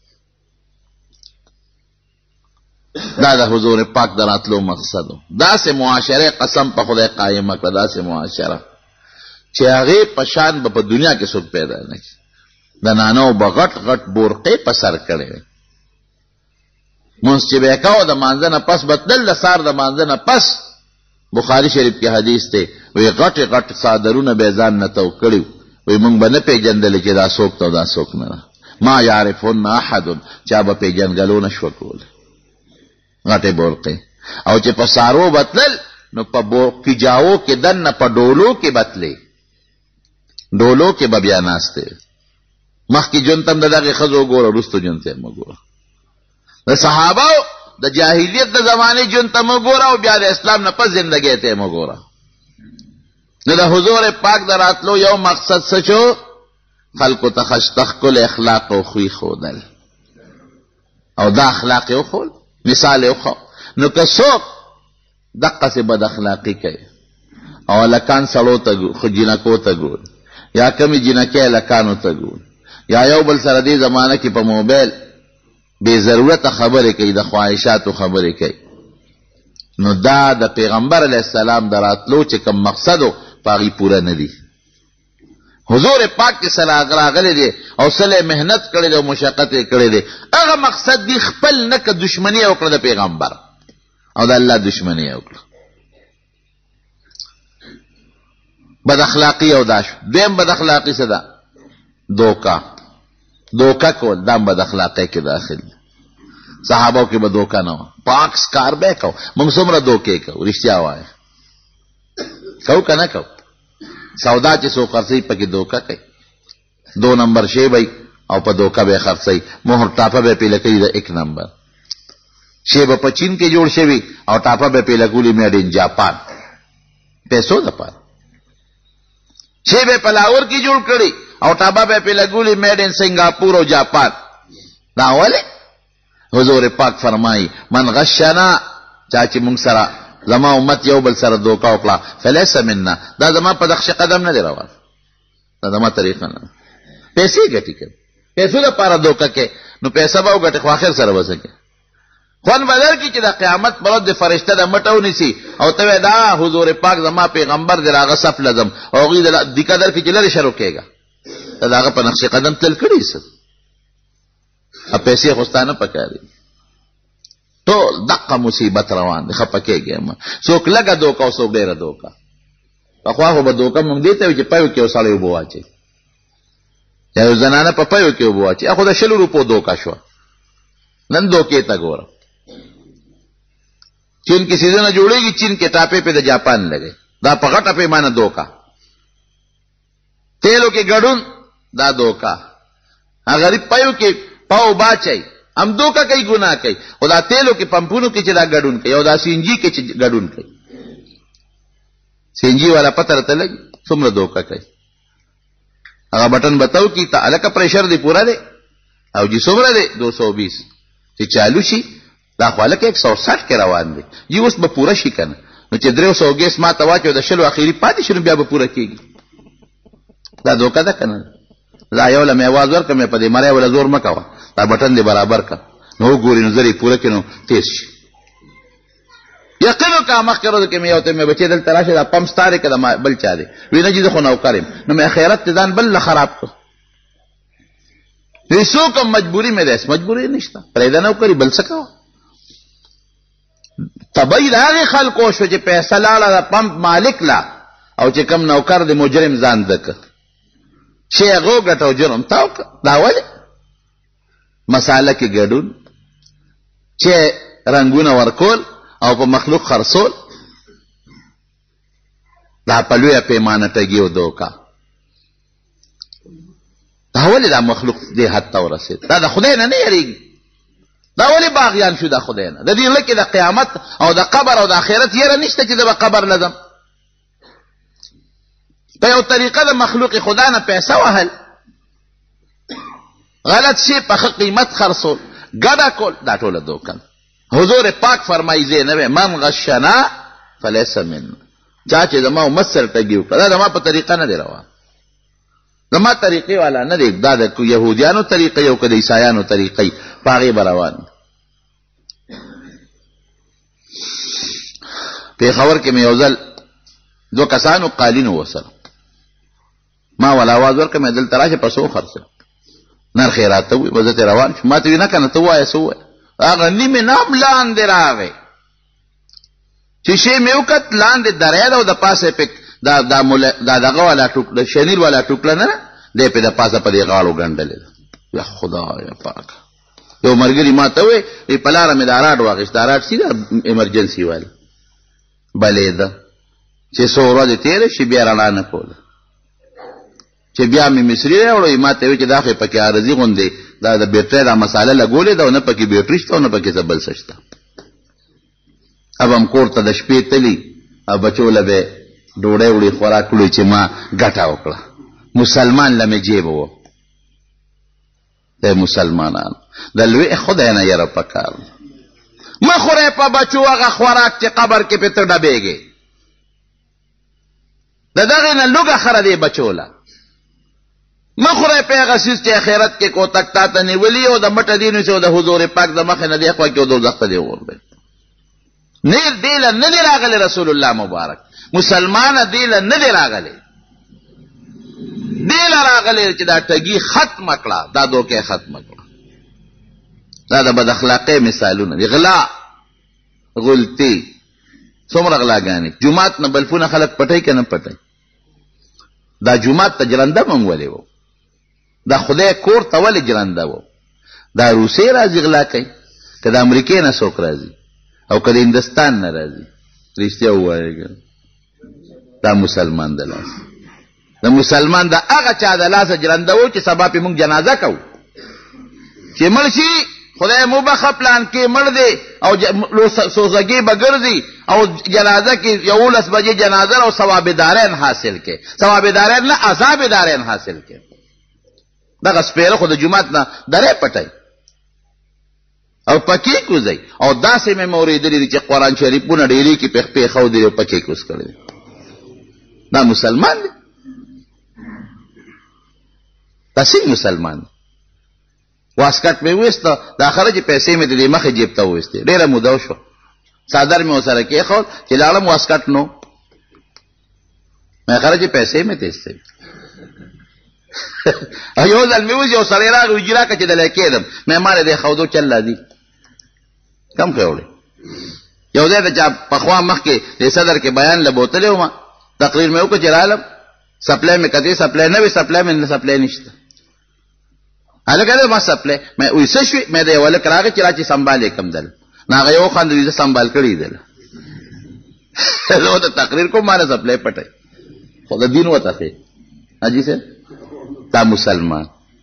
دا د حضور پاک د راتلو مقصد داسې معاشره قسم په خدای قایمه کړه داسې معاشره چې هغې په شان به په دنیا کې څوک پیدا نه کړي. د نانو به غټ غټ بورقې په سر کړی وی. مونځ چې به یې کوه د مانځه نه پس به تلل، د سهار د مانځه نه پس بخاري شریف کې حدیث دی وی غټې غټ څادرونه به یې ځان نه تو کړي وی مونږ به نه پېژندلې چې دا څوک ته او دا څوک نه ده. ما یعرفهن احد، چا به پېژنګلو نه شوه کولی. غټې بورقې او چې په سارو به تلل نو په کجاو کې دننه په ډولو کې به تلې، ډولو کې به بیا ناستې. مخکې ژوند ته هم د دغې ښځو وګوره، وروستو ژوند ته هم وګوره. د صحابو د جاهلیت د زمانې ژوند ته هم وګوره او بیا د اسلام نه پس زندګۍ ته هم وګوره. نو د حضور پاک د راتلو یو مقصد څه شو؟ خلکو ته ښکل اخلاق او خوی ښودل، او دا اخلاق یې وښول، مثال یې وښو. نو که څوک دقسې بد اخلاقي کوي او هلکان سړو ته جینکو ته ګوري، یا کمې جینکې هلکانو ته ګوري، یا یو بل سره دې زمانه کې په موبایل بې ضرورته خبرې کوي، د خواهشاتو خبرې کوي، نو دا د پیغمبر علیه السلام د راتلو چې کوم مقصد و په هغې پوره نه دي. حضور پاک چې سره راغلی دی او سله محنت کړی دی او مشقت یې کړی دی، هغه مقصد دی خپل نه که دشمني یې وکړه د پیغمبر او د الله دشمني یې وکړه. بد اخلاقي او دا شو. دویم بد اخلاقي څه ده؟ دوکه کول، دا هم بد اخلاقۍ کې داخل دی. صحابو کې به دوکه نه وه، پاک ښکار به یې کو. موږ څومره دوکې کوو، رښتیا وایه کوو که نه کوو؟ سودا چې څوک خرڅوي پکې دوکه کوي، 2 نمبر شی به او په دوکه به یې خرڅوي، مهر ټاپه به یې پیله کوي د 1 نمبر شی به په چین کې جوړ شوي او ټاپه به یې پیله کولي میډ ان جاپان، پیسو دپاره. شی به یې په لاهور کې جوړ کړي او ټاپه به یې پیله کولي میډ ان سنګاپور او جاپان. دا ولې؟ حضور پاک فرمایي من غشنا، چا چې موږ سره زما امت یو بل سره دوکه وکړه فلیس منا، دا زما په نقش قدم نه دی روان، دا زما طریقه نه. پیسې ګټي کوي، پیسو دپاره دوکه کوي، نو پیسه به وګټي خو آخر سره به څه کوي؟ خوند به درکړي چې د قیامت پر ورځ د فرشته د مټه ونیسي او ته وایې دا حضور پاک زما پیغمبر دی راغه صف لزم او هغوی د دیکه درکړي چې لرې شروع کېږه، ته د هغه په نقش قدم تل کړي څه؟ پیسې خو ستا نه پکار دي. ټول دقه مصیبت روان دی، خفه کېږي مه. څوک لږه دوکه او څوک ډېره دوکه. پخوا خو به دوکه مونږ دې ته وي چې پیو کې یو سړی اوبه واچوي یا یو زنانه په پیو کې اوبه واچوي، خو د 100 روپو دوکه شوه. نن دوکې ته ګوره، چین کې سیزونه جوړېږي، چین کې ټاپې پې د جاپان لګي، دا په غټه پیمانه دوکه. تیلو کې ګډون، دا دوکه. غریب پیو کې پاو باچي هم دوکه کوي، ګناه کوي. خو دا تیلو کې پمپونو کې چې دا ګډون کوي او دا سینجي کې چې ګډون کوي، سینجي والا پته راته لګي څومره دوکه کوي. هغه بټن بتاو کی ته الکه پریشر دی پورا دی او جی څومره دی 220 چې چالو شي دا خو الکه 160 کې روان دی، جی اوس به پورا شي کنه. نو چې 320 ما ته واچو د شلو اخیری پاتې شنو بیا به پورا کېږي. دا دوکه ده کنه. دا یو لمه आवाज ورکمه په دې مړی ولا زور مکوه، دا بټن دی برابر کا نو ګوري نظر یې پوره کینو تیز شي. یقینو کا مخکرو کې مې یو ته مې بچی دل تراشه دا پمپ ستاره کده بل چا دی وینه چې خو نو کریم نو مې خیرت ځان بل خراب کو. هیڅ کوم مجبوری مې ده، مجبوری نشته، پرېدا نو کری بل څه تبعید هغه خلکو شو چې پیسې لاړه د پمپ مالک لا او چې کم نوکر د مجرم ځان دک شي هغه ګټو جرم تاو دا ولې مساله کې ګډون چې رنگونه ورکول او په مخلوق خرصول، دا په لویه پیمانه ټګي او دوکه. دا ولې دا مخلوق دې حد ته ورسېد؟ دا د خدای نه یریږي. دا ولې باغیان شو د خدای نه؟ د دې لکه د قیامت او د قبر او د آخرت یره نشته چې د قبر لازم په یو طریقه د مخلوق خدا نه پیسې وهل، غلط شي په قیمت خرڅول، ګډه کول، دا ټول دوکه. حضور پاک فرمایي زه نه من غشنا فلیس منا، چا چې زما امت سره ټګي وکړه دا زما په طریقه نه دی روان، زما طریقې والا نه دی، دا د یهودیانو طریقې او که د عیسایانو طریقې په هغې به روان. پېښور کې مې یو ځل 2 کسانو قالینو ورسره ما ول आवाज ورکړه مې دلته راشه پسو خرڅه نرخ یې راته ووایي به زه ترې روان شم ما ته وي نه که نه ته ووایه څه ووایه هغه نیمې نام لاندې راغی چې شی مې وکت لاندې دریا ده او د پاسه پې دا دغه والا د شنیر والا ټوکله نه دی پې د پاسه په دې غاړو ګنډلې ده یا خدایه پاکه یو ملګري ما ته ووایي په لاره مې دا راډ واخېست دا راډ سیده ایمرجنسي والا بلېده چې څو ورځې تېرې شي بیا رڼا نه کوله چې بیا مې مصري راوړی ما ته وایي چې دا خو یې پکې عارضي غوندې دا د بیټرۍ دا مساله لګولې ده او نه پکې بیټري شته او نه پکې څه بل څه شته اب هم کور ته د شپې تلي او بچو له به ډوډۍ وړي خوراک وړي چې ما ګټه وکړه مسلمان له مې جیب و د مسلمانانو د لوی خدای نه یره پکار مه خورئ په بچو هغه خوراک چې قبر کې پې ته ډبېږې د دغې نه لږه خره دی بچو له مه خورئ په هغه څیز چې آخرت کې کوتک تا ته نیولي او د مټه دې نیسي او د حضور پاک د مخې نه دې خوا کې او دوزخ ته دې غورځوي نیر دې له نه دی راغلی رسول الله مبارک مسلمانه دې له نه دی راغلی دې له راغلی چې دا ټګي ختمه کړه دا دوکې ختمه کړه دا د بد اخلاقۍ مثالونه دي غلا غلطي څومره غلاګانې جومات نه بلفونه خلک پټوي که نه پټوي دا جومات ته جرنده هم ولې و دا خدای کور ته ولې جرنده و دا روسیې راځي غلا کوي که د امریکې نه څوک راځي او که د هندستان نه راځي رښتیا ووایه دا مسلمان د لاس د مسلمان د هغه چا د لاسه جرنده و چې سبا پې موږ جنازه کوو چې مړ شي خدای مو بخه پلان کې مړ دی او سوزګي به ګرځي او جنازه کې 11 بجې جنازه او ثواب دارین حاصل کې ثواب دارین نه عذاب دارین حاصل کې دغه سپیره خو د جومات نه درې پټوي او پکې کوزي او داسې مې اورېدلي دي چې قرآن شریفونه ډېرې کې پېښ پېښودي او پکې کوز کړی دا مسلمان دی دا څنګه مسلمان دی واسکټ مې وویسته د آخره چې پیسې مې د دې مخې جیب ته وویستې ډېره موده وشوه څادر مې ورسره کېښود چې لاړم واسکټ نو مې آخره چې پیسې مې تېستې یو ځل مې وځي یو سړی راغی ویجي راکړه چې دلی کېدم مې ماله دې ښودو چل دی کم ښې وړې یو ځای ته چا پخوا مخکې د صدر کې بیان له بوتلې ومه تقریر مې وکړه چې رالم سپلی مې کتې سپلی نه وي سپلی مې سپلی نشته هلکه ده ما سپلی مې وایي څه شوې مې د یو هلک راغی چې را چې سنبال یې کړم دل نو هغه یې وخندل زه سنبال کړی دله زه ورته تقریر کوم ما نه سپلی پټوي خو د دین وتښې حاجي صاحب دا مسلمان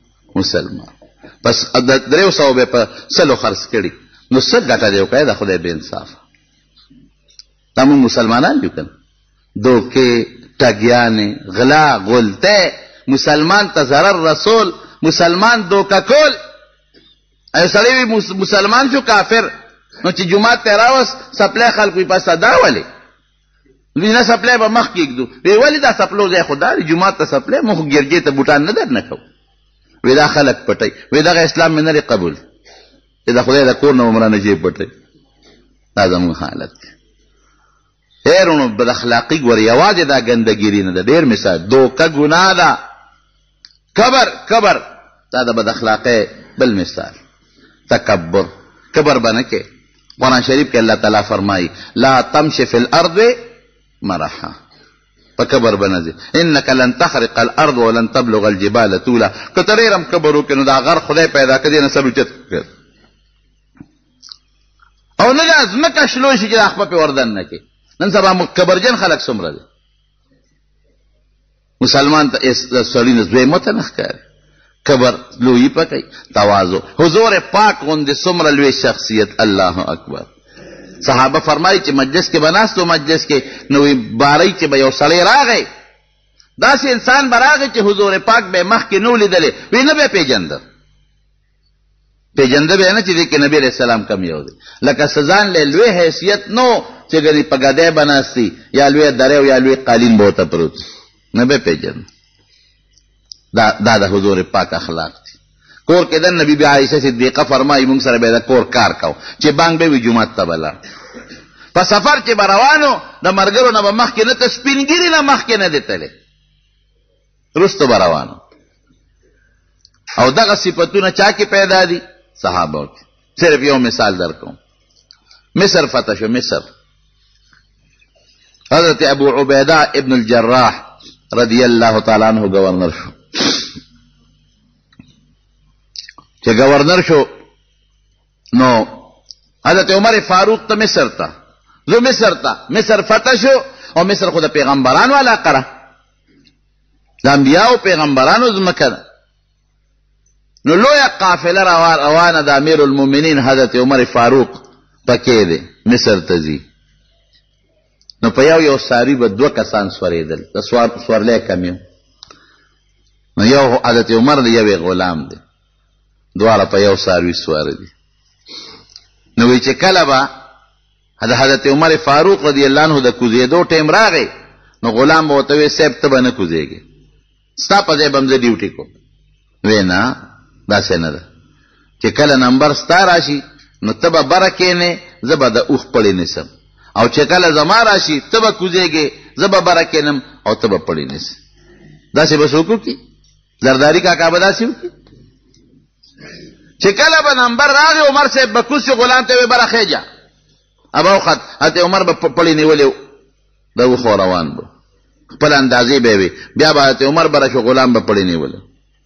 بس د 300 به په سلو خرڅ کړي نو څه ګټه دی وکړه د خدای بې انصافه دا موږ مسلمانان یو که نه دوکې ټګیانې غلا غلطۍ مسلمان ته ضرر رسول مسلمان دوکه کول ایو سړی وي مسلمان شو کافر نو چې جومات ته راوست سپلی خلک وي پسه دا ولې وی نه سپلی به مخ کېږدو وی ولې دا سپلو ځای خو دا دی جومات ته سپلی موږ خو ګرجې ته بوټان نه در نه کوو وی دا خلک پټوي وی دغه اسلام مې نه دی قبول د خدای د کور نه عمرانه جیب پټوي دا زموږ حالت دی هیرونو بد اخلاقي ګورې یوازې دا ګندګیري نه ده ډېر مثال دوکه ګناه ده کبر دا د بد اخلاقۍ بل مثال تکبر کبر به نه کې قرآن شریف کې الله تعالی فرمایي لا تمشي فی الارض مرحا په کبر به نه ځي انک لن تخرق الارض ولن تبلغ الجبال طولا که ته ډېر هم کبر وکړې نو دا غر خدای پیدا کړي نه سر اوچت کړ او نه دا ځمکه شلو شي چې دا خپه پې وردن نه کې نن سبا کبرجن خلک څومره دي مسلمان ته سړي نه زوی مته نه ښکاري کبر لویي پکوي تواضع حضور پاک غوندې څومره لوی شخصیت الله اکبر صحابه فرمایي چې مجلس کې به ناست و مجلس کې نو بارۍ چې به یو سړی راغی داسې انسان به راغی چې حضور پاک به یې مخکې نه و لیدلی وی نه به یې پېژنده به یې نه چې دې کې نبي علیه السلام کم یو دی لکه سزان له لوی حیثیت نو چې ګنې په ګدی به ناستي یا لوی درې او یا لوی قالین به ورته پروت نه به یې پېژنده دا د حضور پاک اخلاق دي کور کې د نبی بی عایشه صدیقه فرمایي موږ سره به د کور کار کو چې بانګ به وي جومات ته به لاړ په سفر چې به روانو د ملګرو نه به مخکې نه ته سپین ګیري نه مخکې نه دی تللی رستو بروانو او دغه صفتونه چا کې پیدا دي صحابه کې صرف یو مثال درکوم مصر فتح شو مصر حضرت ابو عبیدہ ابن الجراح رضی اللہ تعالی عنہ گورنر شو چې گورنر شو نو حضرت عمر فاروق ته مصر ته زو مصر فتح شو او مصر خود پیغمبران والا قره د انبیاء پیغمبرانو زمکه نو لویا قافله روانه د امیر المؤمنین حضرت عمر فاروق پکې دی مصر ته ځي نو په یو ساری به 2 کسان سورېدل د سورلې کم یو نو یو حضرت عمر دی یو غلام دی دواړه په یو ساری سوار دي نو وی چې کله به حضرت عمر فاروق رضی الله عنه د کوزیدو ټیم راغی نو غلام به ورته وی صاحب ته به نه کوزیږي ستا په ځای به هم زه ډیوټي کوم وی نه داسې نه ده چې کله نمبر ستا راشي نو ته به بره کښېنې زه به د اوښ پړې نیسم او چې کله زما راشي ته به کوزیږې زه به بره کښېنم او ته به پړې نیسې داسې به څوک وکړي زرداري کاکا به داسې وکړي چې کله به نمبر راغی عمر صاحب به کوز شي غلام ته وی بره خېجه ابا وخت حضرت عمر به پړې نیولې د اوښو روان به خپل اندازې به وي بیا به حضرت عمر بره شو غلام به پړې نیوله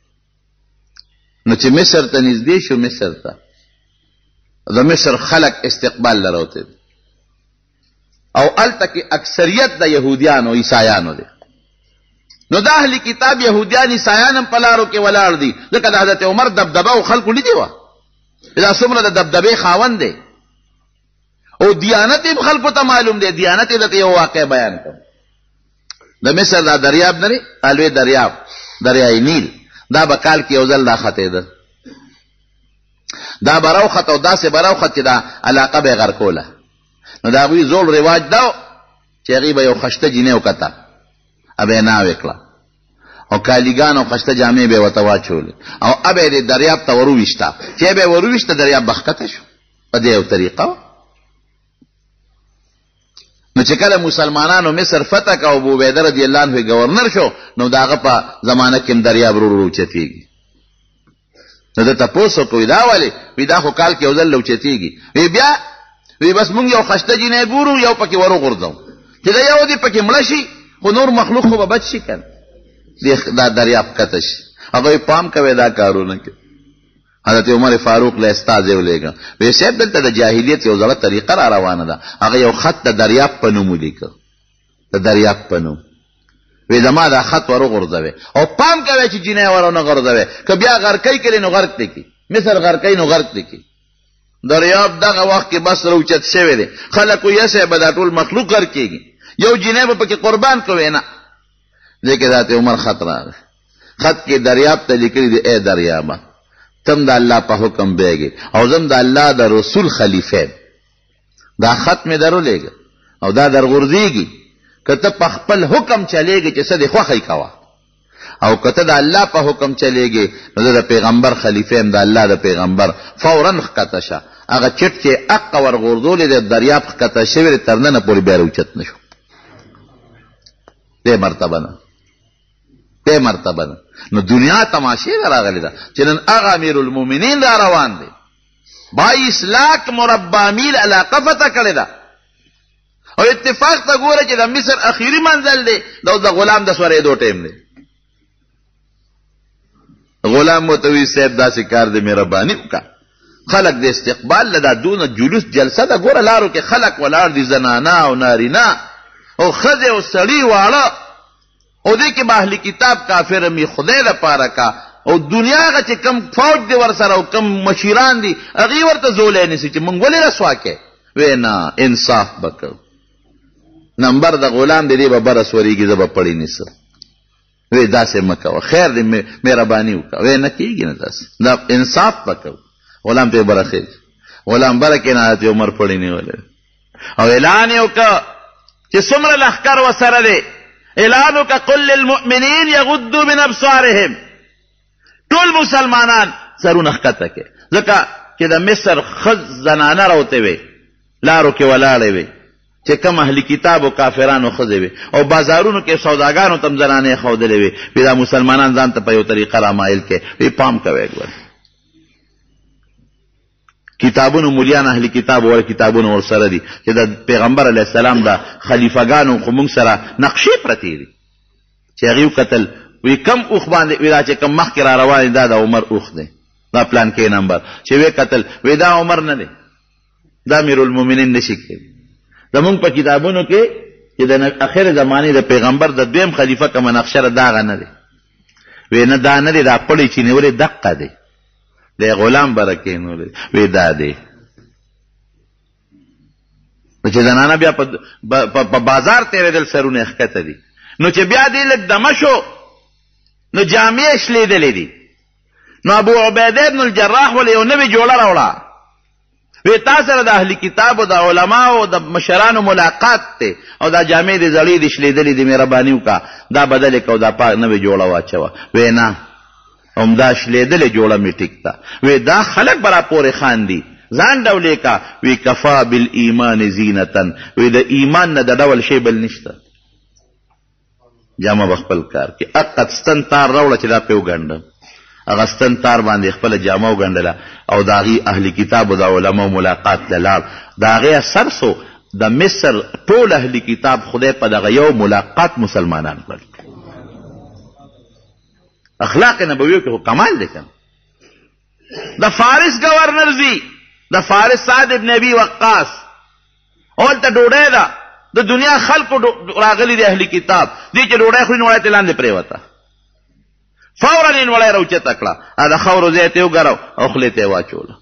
نو چې مصر ته نږدې شو مصر ته د مصر خلق استقبال لروته او الته کې اکثریت د يهوديانو عیسایانو دي نو د اهل کتاب يهوديان عیسایان هم په لارو کې ولاړ دي ځکه د حضرت عمر دبدبه او خلکو لیدي وه دا څومره د دبدبې خاوند دی او دیانت هم خلکو ته معلوم دی دیانت د یو واقع بیان کوم د مصر دا دریاب نه الوی دریاب دریای نیل دا به کال کې یو ځل دا ختېده دا به راوخت او داسې به راوخت چې دا علاقه به یې غرقوله نو د هغوی زوړ رواج دا چې هغوی به یو خشته جینۍ وکته ابه یې ناوې کړه او کالیګان او خشته جامې به یې ورته واچولې او ابه یې د دریاب ته وروویشته چې به یې وروویشته دریاب به ښکته شو په دې یو طریقه وه نو چې کله مسلمانانو مصر فتح که ابو عبیده رضی الله عنه گورنر شو نو د هغه په زمانه کې هم دریاب رو رو اوچتېږي نو ده تپوس وکړو دا ولې وی دا خو کال کې یو ځل اوچتېږي وی بیا وی بس مونږ یو خشته جینۍ ګورو یو پکې ور وغورځو چې دا یو دې پکې مړه شي خو نور مخلوق خو به بچ شي که دا دریاب ښکته شي هغوی پام کوئ دا کارونه کې حضرت عمر فاروق له استازی ولېږه وی صاحب دلته د جاهلیت یو زړه طریقه را روانه ده هغه یو خط د دریاب په نوم ولیکه د دریاب په نوم وی زما دا خط ور وغورځوئ او پام کوئ چې جینۍ ور ونه غورځوئ که بیا غرقی کړي نو غرق دی کړي مصر غرقی نو غرق دی کړي دریاب دغه وخت کې بس راوچت شوی دی خلک وایي صاحب دا ټول مخلوق غرق کېږي یو جینۍ به پکې قربان کوئ نه ځکه حضرت عمر خط راغی خط کې دریاب ته لیکلي دی ای دریابه تم د الله په حکم بیږي او زم د الله د رسول خلیفه دا خط مې درولېږه او دا درغورځېږي که ته په خپل حکم چلېږي چې څه دې خوښی کوه او که ته د الله په حکم چلېږي نو زه د پیغمبر خلیفه یم د الله د پیغمبر فورا ښکته شه هغه چټ چې اقه ورغورځولې د دریاب ښکته شوی تر ننه پورې بیا راوچت نه شو دې مرتبه نه نو دنیا تماشې ته راغلی ده چې نن هغه امیر المؤمنین را روان دی 22 لاک مربع میل علاقه فتح کړې ده او اتفاق ته ګوره چې د مصر اخیری منزل دی د غلام د سورېدو ټیم دی غلام ورته وایي صاحب داسې کار دی مهرباني وکړه خلک د استقبال له دا دونه جلوس جلسه ده ګوره لارو کې خلک ولاړ دي زنانه او نارینه او ښځې او سړي واړه او دې کې به اهل کتاب کافر می خدای لپاره کا او دنیا هغه چې کم فوج دی ورسره او کم مشیران دي هغې ورته زولی نیسي چې مونږ ولې رسوا کې وی نه انصاف به کوو نمبر د غلام دی دې به بره سورېږي زه به پړې نیسم وی داسې مه کوه خیر دی مهرباني وکړه وی نه کېږي نه داسې دا انصاف به کوو غلام ته یې بره خېږي غلام بره کې نه حضرت عمر پړې نیولی او اعلان یې وکړه چې څومره لښکر ورسره دی اعلانک قل للمؤمنین یغضوا من ابصارهم ټول مسلمانان سرونه ښکته کړي ځکه چې د مصر ښځ زنانه راوتې وې لارو کې ولاړې وې چې چې کم اهلی کتاب او کافرانو ښځې وې او بازارونو کې سوداګانو ته هم زنانې ښودلې وې وی دا مسلمانان ځان ته په یو طریقه رامایل کې وی پام کوئ ګور کتابونو مولیان اهلی کتاب ور کتابونو ورسره دي چې د پیغمبر علیه السلام د خلیفګانو خو موږ سره نقشې پرتې دي چې هغې وکتل وی کم اوښ باندې وی دا چې کم مخکې را روان دا د عمر اوښ دی دا پلان کې نمبر چې وی کتل وی دا عمر نه دی دا امیرالمؤمنین نشي کوي زمونږ په کتابونو کې چې د اخر زمانې د پیغمبر د دویم خلیفه کومه نقشه ده دغه نه دی وی نه دا نه دی دا پړی چې نیولې دقه دی د غلام برکې نیولې وی دا دی چې زنانه بیا په بازار تېرېدل سرونه ښکته دي نو چې بیا دی لږ دمه شو نو جامې شلېدلې دي نو ابو عبیده ابن الجراح ولې یو نوې جوړه راوړه وی تا سره د اهلی کتاب او د علماو د مشرانو ملاقات ته او دا جامې دې زړې دې شلېدلې دې مهرباني وکړه دا بدلې کو دا پاک نوې جوړه واچوه وی نه همدا شلېدلې جوړه مې ټیک ده وی دا خلک به را پورې خاندي ځان ډولې کا وی کفا بالایمان زینتن وی د ایمان نه د ډول شی بل نشته جامه بخپل کار کې اقد ستن تار راوړه چې دا پې وګنډه هغه ستن تار باندې خپله جامه وګنډله او د هغې اهلي کتاب او د علماو ملاقات ته لاړ د هغې اثر سو د مصر ټول اهلي کتاب خدای په دغه یو ملاقات مسلمانان کړل اخلاق نبویو کې خو کمال دی کنه د فارس گورنر زی د فارس سعد ابن ابي وقاص هلته ډوډۍ ده د دنیا خلکو راغلي د اهلي کتاب دې چې ډوډۍ خوري نو وړی ته لاندې پرېوته فورا یې وړی راوچته کړه د خاورو ځای ته یې وګرو او خولې ته یې واچوله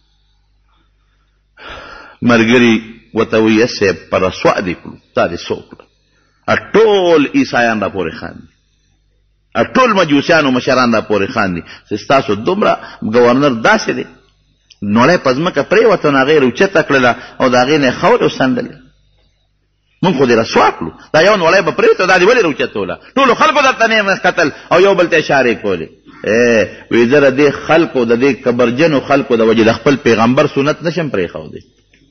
ملګري ورته وایي صاحب په رسوا دې کړو تا دې څه وکړه ټول عیسایان را پورې خاندي ټول مجوسیانو مشران را پورې خاندي چې ستاسو دومره ګورنر داسې دی نوړی په ځمکه پرېوته نو هغې یې راوچته کړله او د هغې نه یې خاورې وسنډلې مونږ خو دې رسوا کړو دا یو نوړی به پرېوته دا دې ولې راوچتوله ټولو خلکو درته نه کتل او یو بل ته اشارې کولې وی زه د دې خلکو د دې کبرجنو خلکو د وجې د خپل پیغمبر سنت نشم پرېښودی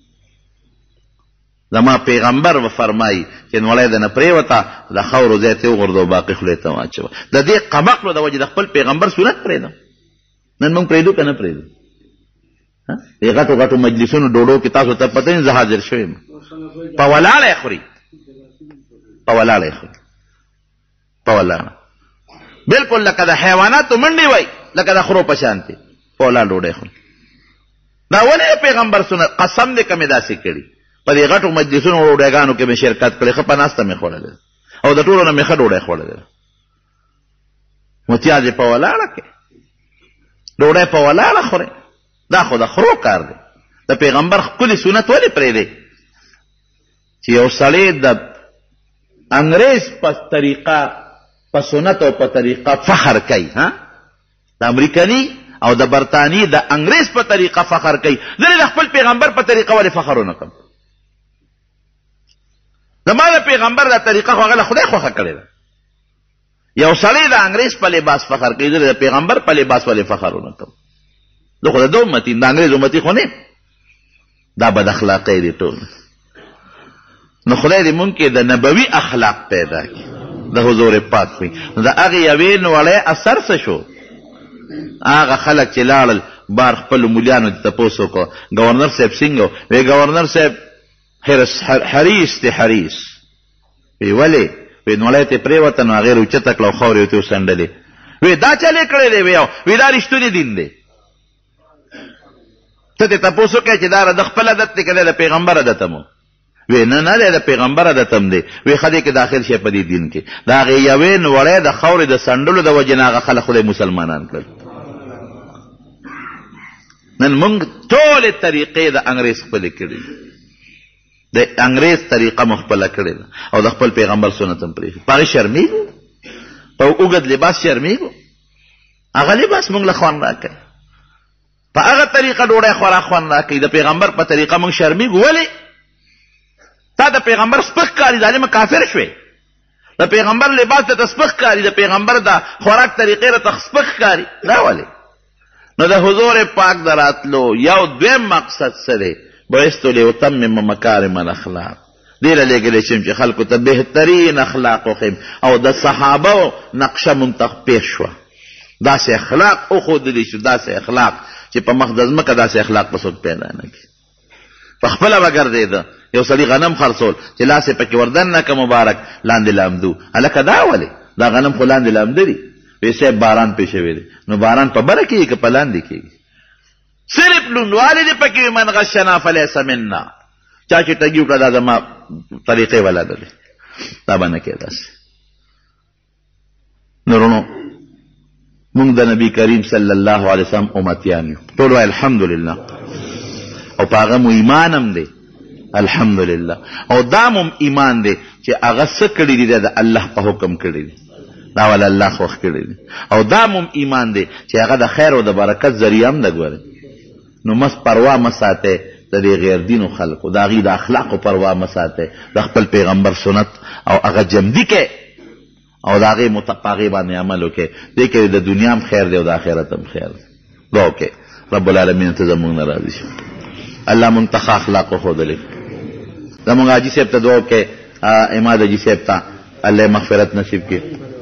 زما پیغمبر و فرمایي چې نوړی د نه پرېوته د خاورو ځای ته یې وغورځو باقي خولې ته واچوه د دې قمقلو د وجې د خپل پیغمبر سنت پرېږدم نن مونږ پرېږدو که نه پرېږدو دې غټو غټو مجلسونو ډوډو کې تاسو ته پته زه حاضر شوی یم په ولاړه یې خوري په ولاړه یې خوري په ولاړه بلکل لکه د حیواناتو منډې وای لکه د خرو په شانتې په ولاړ ډوډۍ خوري دا ولې د پیغمبر سنت قسم دې که مې داسې کړي په دې غټو مجلسونو ډوډیګانو کې مې شرکت کړی ښه په ناسته مې خوړلې او د ټولو نه مې ښه ډوډۍ خوړلې متیا دې په ولاړه کې ډوډۍ په ولاړه خورې دا خو د خرو کار دی د پیغمبر ښکلي سنت ولې پرېږدی چې یو سړی د انګریز په طریقه په سنت او په طریقه فخر کوي د امریکني او د برطاني د انګریز په طریقه فخر کوي زه د خپل پیغمبر په طریقه ولې فخر ونه کړم زما د پیغمبر د طریقه خو هغه له خدای خوښه کړې ده یو سړی د انګریز په لباس فخر کوي زه د پیغمبر په لباس ولې فخر ونه کړم زه خو د ده امتي د انګریز امتي خو نه دا بد اخلاقی دي ټول نو خدای دې مونږ کې د نبوي اخلاق پیدا کړي د حضور پاک وي نو د هغې یوې نوړی اثر څه شو هغه خلک چې لاړل بار خپلو مولیانو ته تپوس وکړو ګورنر صاحب څنګه وی ګورنر صاحب حریص دی حریص وی ولې وی نوړی ته پرېوته نو هغې راوچته کړه او خاورې ورته وسنډلې وی دا چلې کړی دی وی دا رښتونی دین دی ته دې تپوس وکړې چې دا د خپل عادت دی که د پیغمبر عادت هم وی نه نه دی د پیغمبر عادت هم دی وی ښه دی که داخل شي په دې دین کې د هغې یوې نوړی د خاورې د سنډلو د وجې نه هغه خلک خدای مسلمانان کړل نن مونږ ټولې طریقې د انګریز خپلې کړي د انګریز طریقه مو خپله کړې ده او د خپل پیغمبر سنت هم پرېښي په هغې شرمېږو په اوږد لباس شرمېږو هغه لباس مونږ له خوند راکوي په هغه طریقه ډوډۍ خورا خوند راکوي د پیغمبر په طریقه مونږ شرمېږو ولې تا د پیغمبر سپک کاري ظالمه کافر شوې د پیغمبر لباس ته سپک کاري د پیغمبر د خوراک طریقې راته سپک کاري دا ولې نو د حضور پاک د راتلو یو دویم مقصد څه دی بعثت لیتمم مکارم الاخلاق دې له لېږلی شم چې خلکو ته بهترین اخلاق وښیم او د صحابه نقشه منتخ پیښ شوه داسې اخلاق وښودلی شو داسې اخلاق چې په مخ د ځمکه داسې اخلاق به څوک پیدا نه کړي پخپله به ګرځېده یو سړي غنم خرڅول چې لاس یې پکې وردن نه که مبارک لاندې لامدو هلکه دا ولې دا غنم خو لاندې لامده دي وی صاحب باران پې شوی دی نو باران په بره کېږي که په لاندې کېږي صرف لوندوالی دې پکې من غشنا فلیس منا چا چې ټګي وکړه دا زما طریقې ولاده دی دا به نه کېږي داسې نورونو مونږ د نبي کریم صلی الله علیه وسلم امتیان یو ټول وایي الحمدلله او په هغه مو ایمان هم دی الحمدلله او دا مو ایمان دی چې هغه څه کړي دي د الله په حکم کړي دي دا ول الله خوښ کړي دي او دا مو ایمان دی چې هغه د خیر او د برکت ذریعه هم ده ګورئ نو مس پروا مه ساتئ د دې غیر دینو خلکو د هغې د اخلاقو پروا مه ساتئ د خپل پیغمبر سنت او هغه جمدي کې او د هغې مطابق باندې عمل وکړئ دې کې د دنیا هم خیر دی او د آخرت هم خیر دی دعا وکړئ رب العالمین ته زموږ نه راضي شي الله مونږ ته ښه اخلاق وښودلی زموږ حاجي صاحب ته دعا وکړئ اماد حاجي صاحب ته الله مغفرت نصیب کړي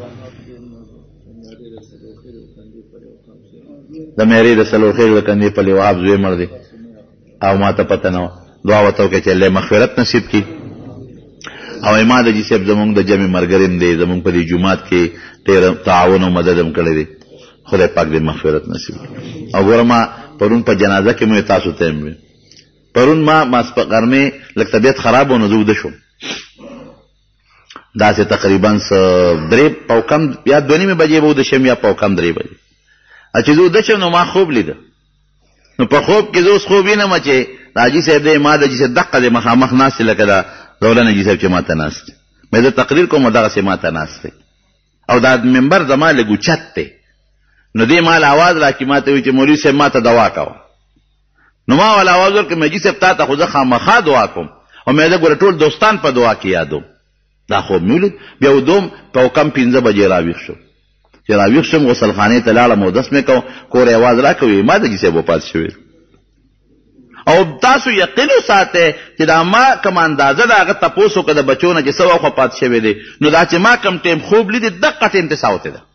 د مېرې د څلورخېږ د کندې په لیواب زوی مړ دی او ما ته پته نه وه دعا ورته وکړئ چې الله مغفرت نصیب کړي او اماد حاجي صاحب زموږ د جمع ملګری هم دی زموږ په دې جومات کې ډېر تعاون او مدد هم کړی دی خدای پاک دې مغفرت نصیب کړي او ګوره ما پرون په جنازه کې مې تاسو ته هم ویل پرون ما ماسپښار مې لږ طبیعت خراب و نو زه اوده شوم داسې تقریبا درې پوکم یا دوه نیمې بجې به اوده شم یا پوکم 3 بجې چې زه اوده شم نو ما خوب لیده نو په خوب کې زه اوس خوب وینم چې د حاجي صاحب دی ما د حاجي صاحب دقه دی مخامخ ناست دی لکه د زولن حاجي صاحب چې ما ته ناست دی مې زه تقریر کوم دغسې ما ته ناست دی او دا منبر زما لږ اوچت دی نو دې ما له اواز راکړي ما ته وایي چې مولوي صاحب ما ته دوا کوه نو ما ول اواز ورکړم حاجي صاحب تا ته خو زه خامخا دعا کوم او مې زه ګوره ټول دوستان په دعا کې یادوم دا خوب مې ولید بیا ودوم په کم 15 بجې راویښ شوم چې راویښ شوم غسلخانې ته لاړم اودس مې کوم کور یې اواز راکوي ما د حاجي صاحب وفات شوی او تاسو یقین وساتئ چې دا ما کوم اندازه د هغه تپوس وکړه د بچو نه چې څه وخت وفات شوی دی نو دا چې ما کوم ټیم خوب لیدې دقه ټیم ته ساوتې ده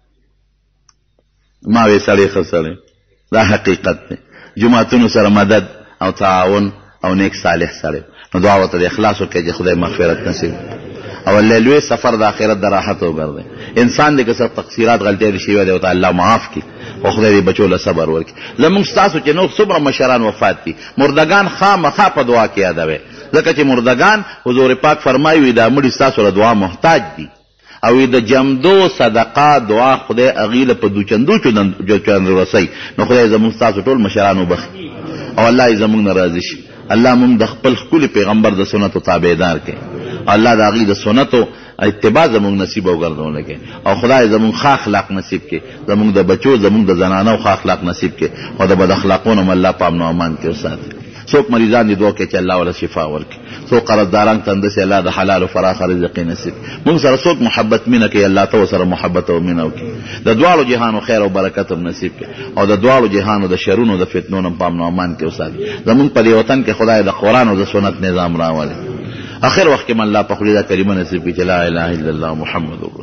ما وی سړی ښه سړی دا حقیقت دی جماعتونو سره مدد او تعاون او نیک صالح سره نو دعا ورته د اخلاص وکړئ چې خدای مغفرت نصیب او الله لوی سفر د آخرت د راحت وګرځي انسان دې که څه تقصیرات غلطۍ شوي دی ورته الله معاف کړي او خدای دې بچو له صبر ورکړي زموږ ستاسو چې نور څومره مشران وفات دي مردگان خامخا په دعا کې یادوئ ځکه چې مردگان حضور پاک فرمایي دا مړي ستاسو له دعا محتاج دي او د جمدو صدقه دعا خدای هغې له په دوچندو چند رسوي نو خدای زموږ ستاسو ټول مشران وبخي او الله یې زموږ نه راضي شي الله مونږ د خپل ښکلي پیغمبر د سنتو تابعدار کړي الله د هغې د سنتو اتباع زموږ نصیب وګرځونه کړي او خدای زموږ ښه اخلاق نصیب کړي زموږ د بچو زموږ د زنانو ښه اخلاق نصیب کړي او د بد اخلاقونو هم الله په امن او امان کې وساتي څوک مریضان دي دعا کوي چې الله ولا شفا ورکړي څوک قرضداران تنده سي الله د حلال او فراخ رزق نصیب مونږ سره څوک محبت مینه کوي الله ته سره محبت او مینه وکړي د دواړو جهانو خیر او برکت هم نصیب کړي او د دواړو جهانو د شرونو د فتنو په امن او امان کې وساتي زمونږ په دې وطن کې خدای د قرآن او د سنت نظام راولي اخر وخت کې من الله په خلیدا کلمه نصیب کړي چې لا اله الا الله محمد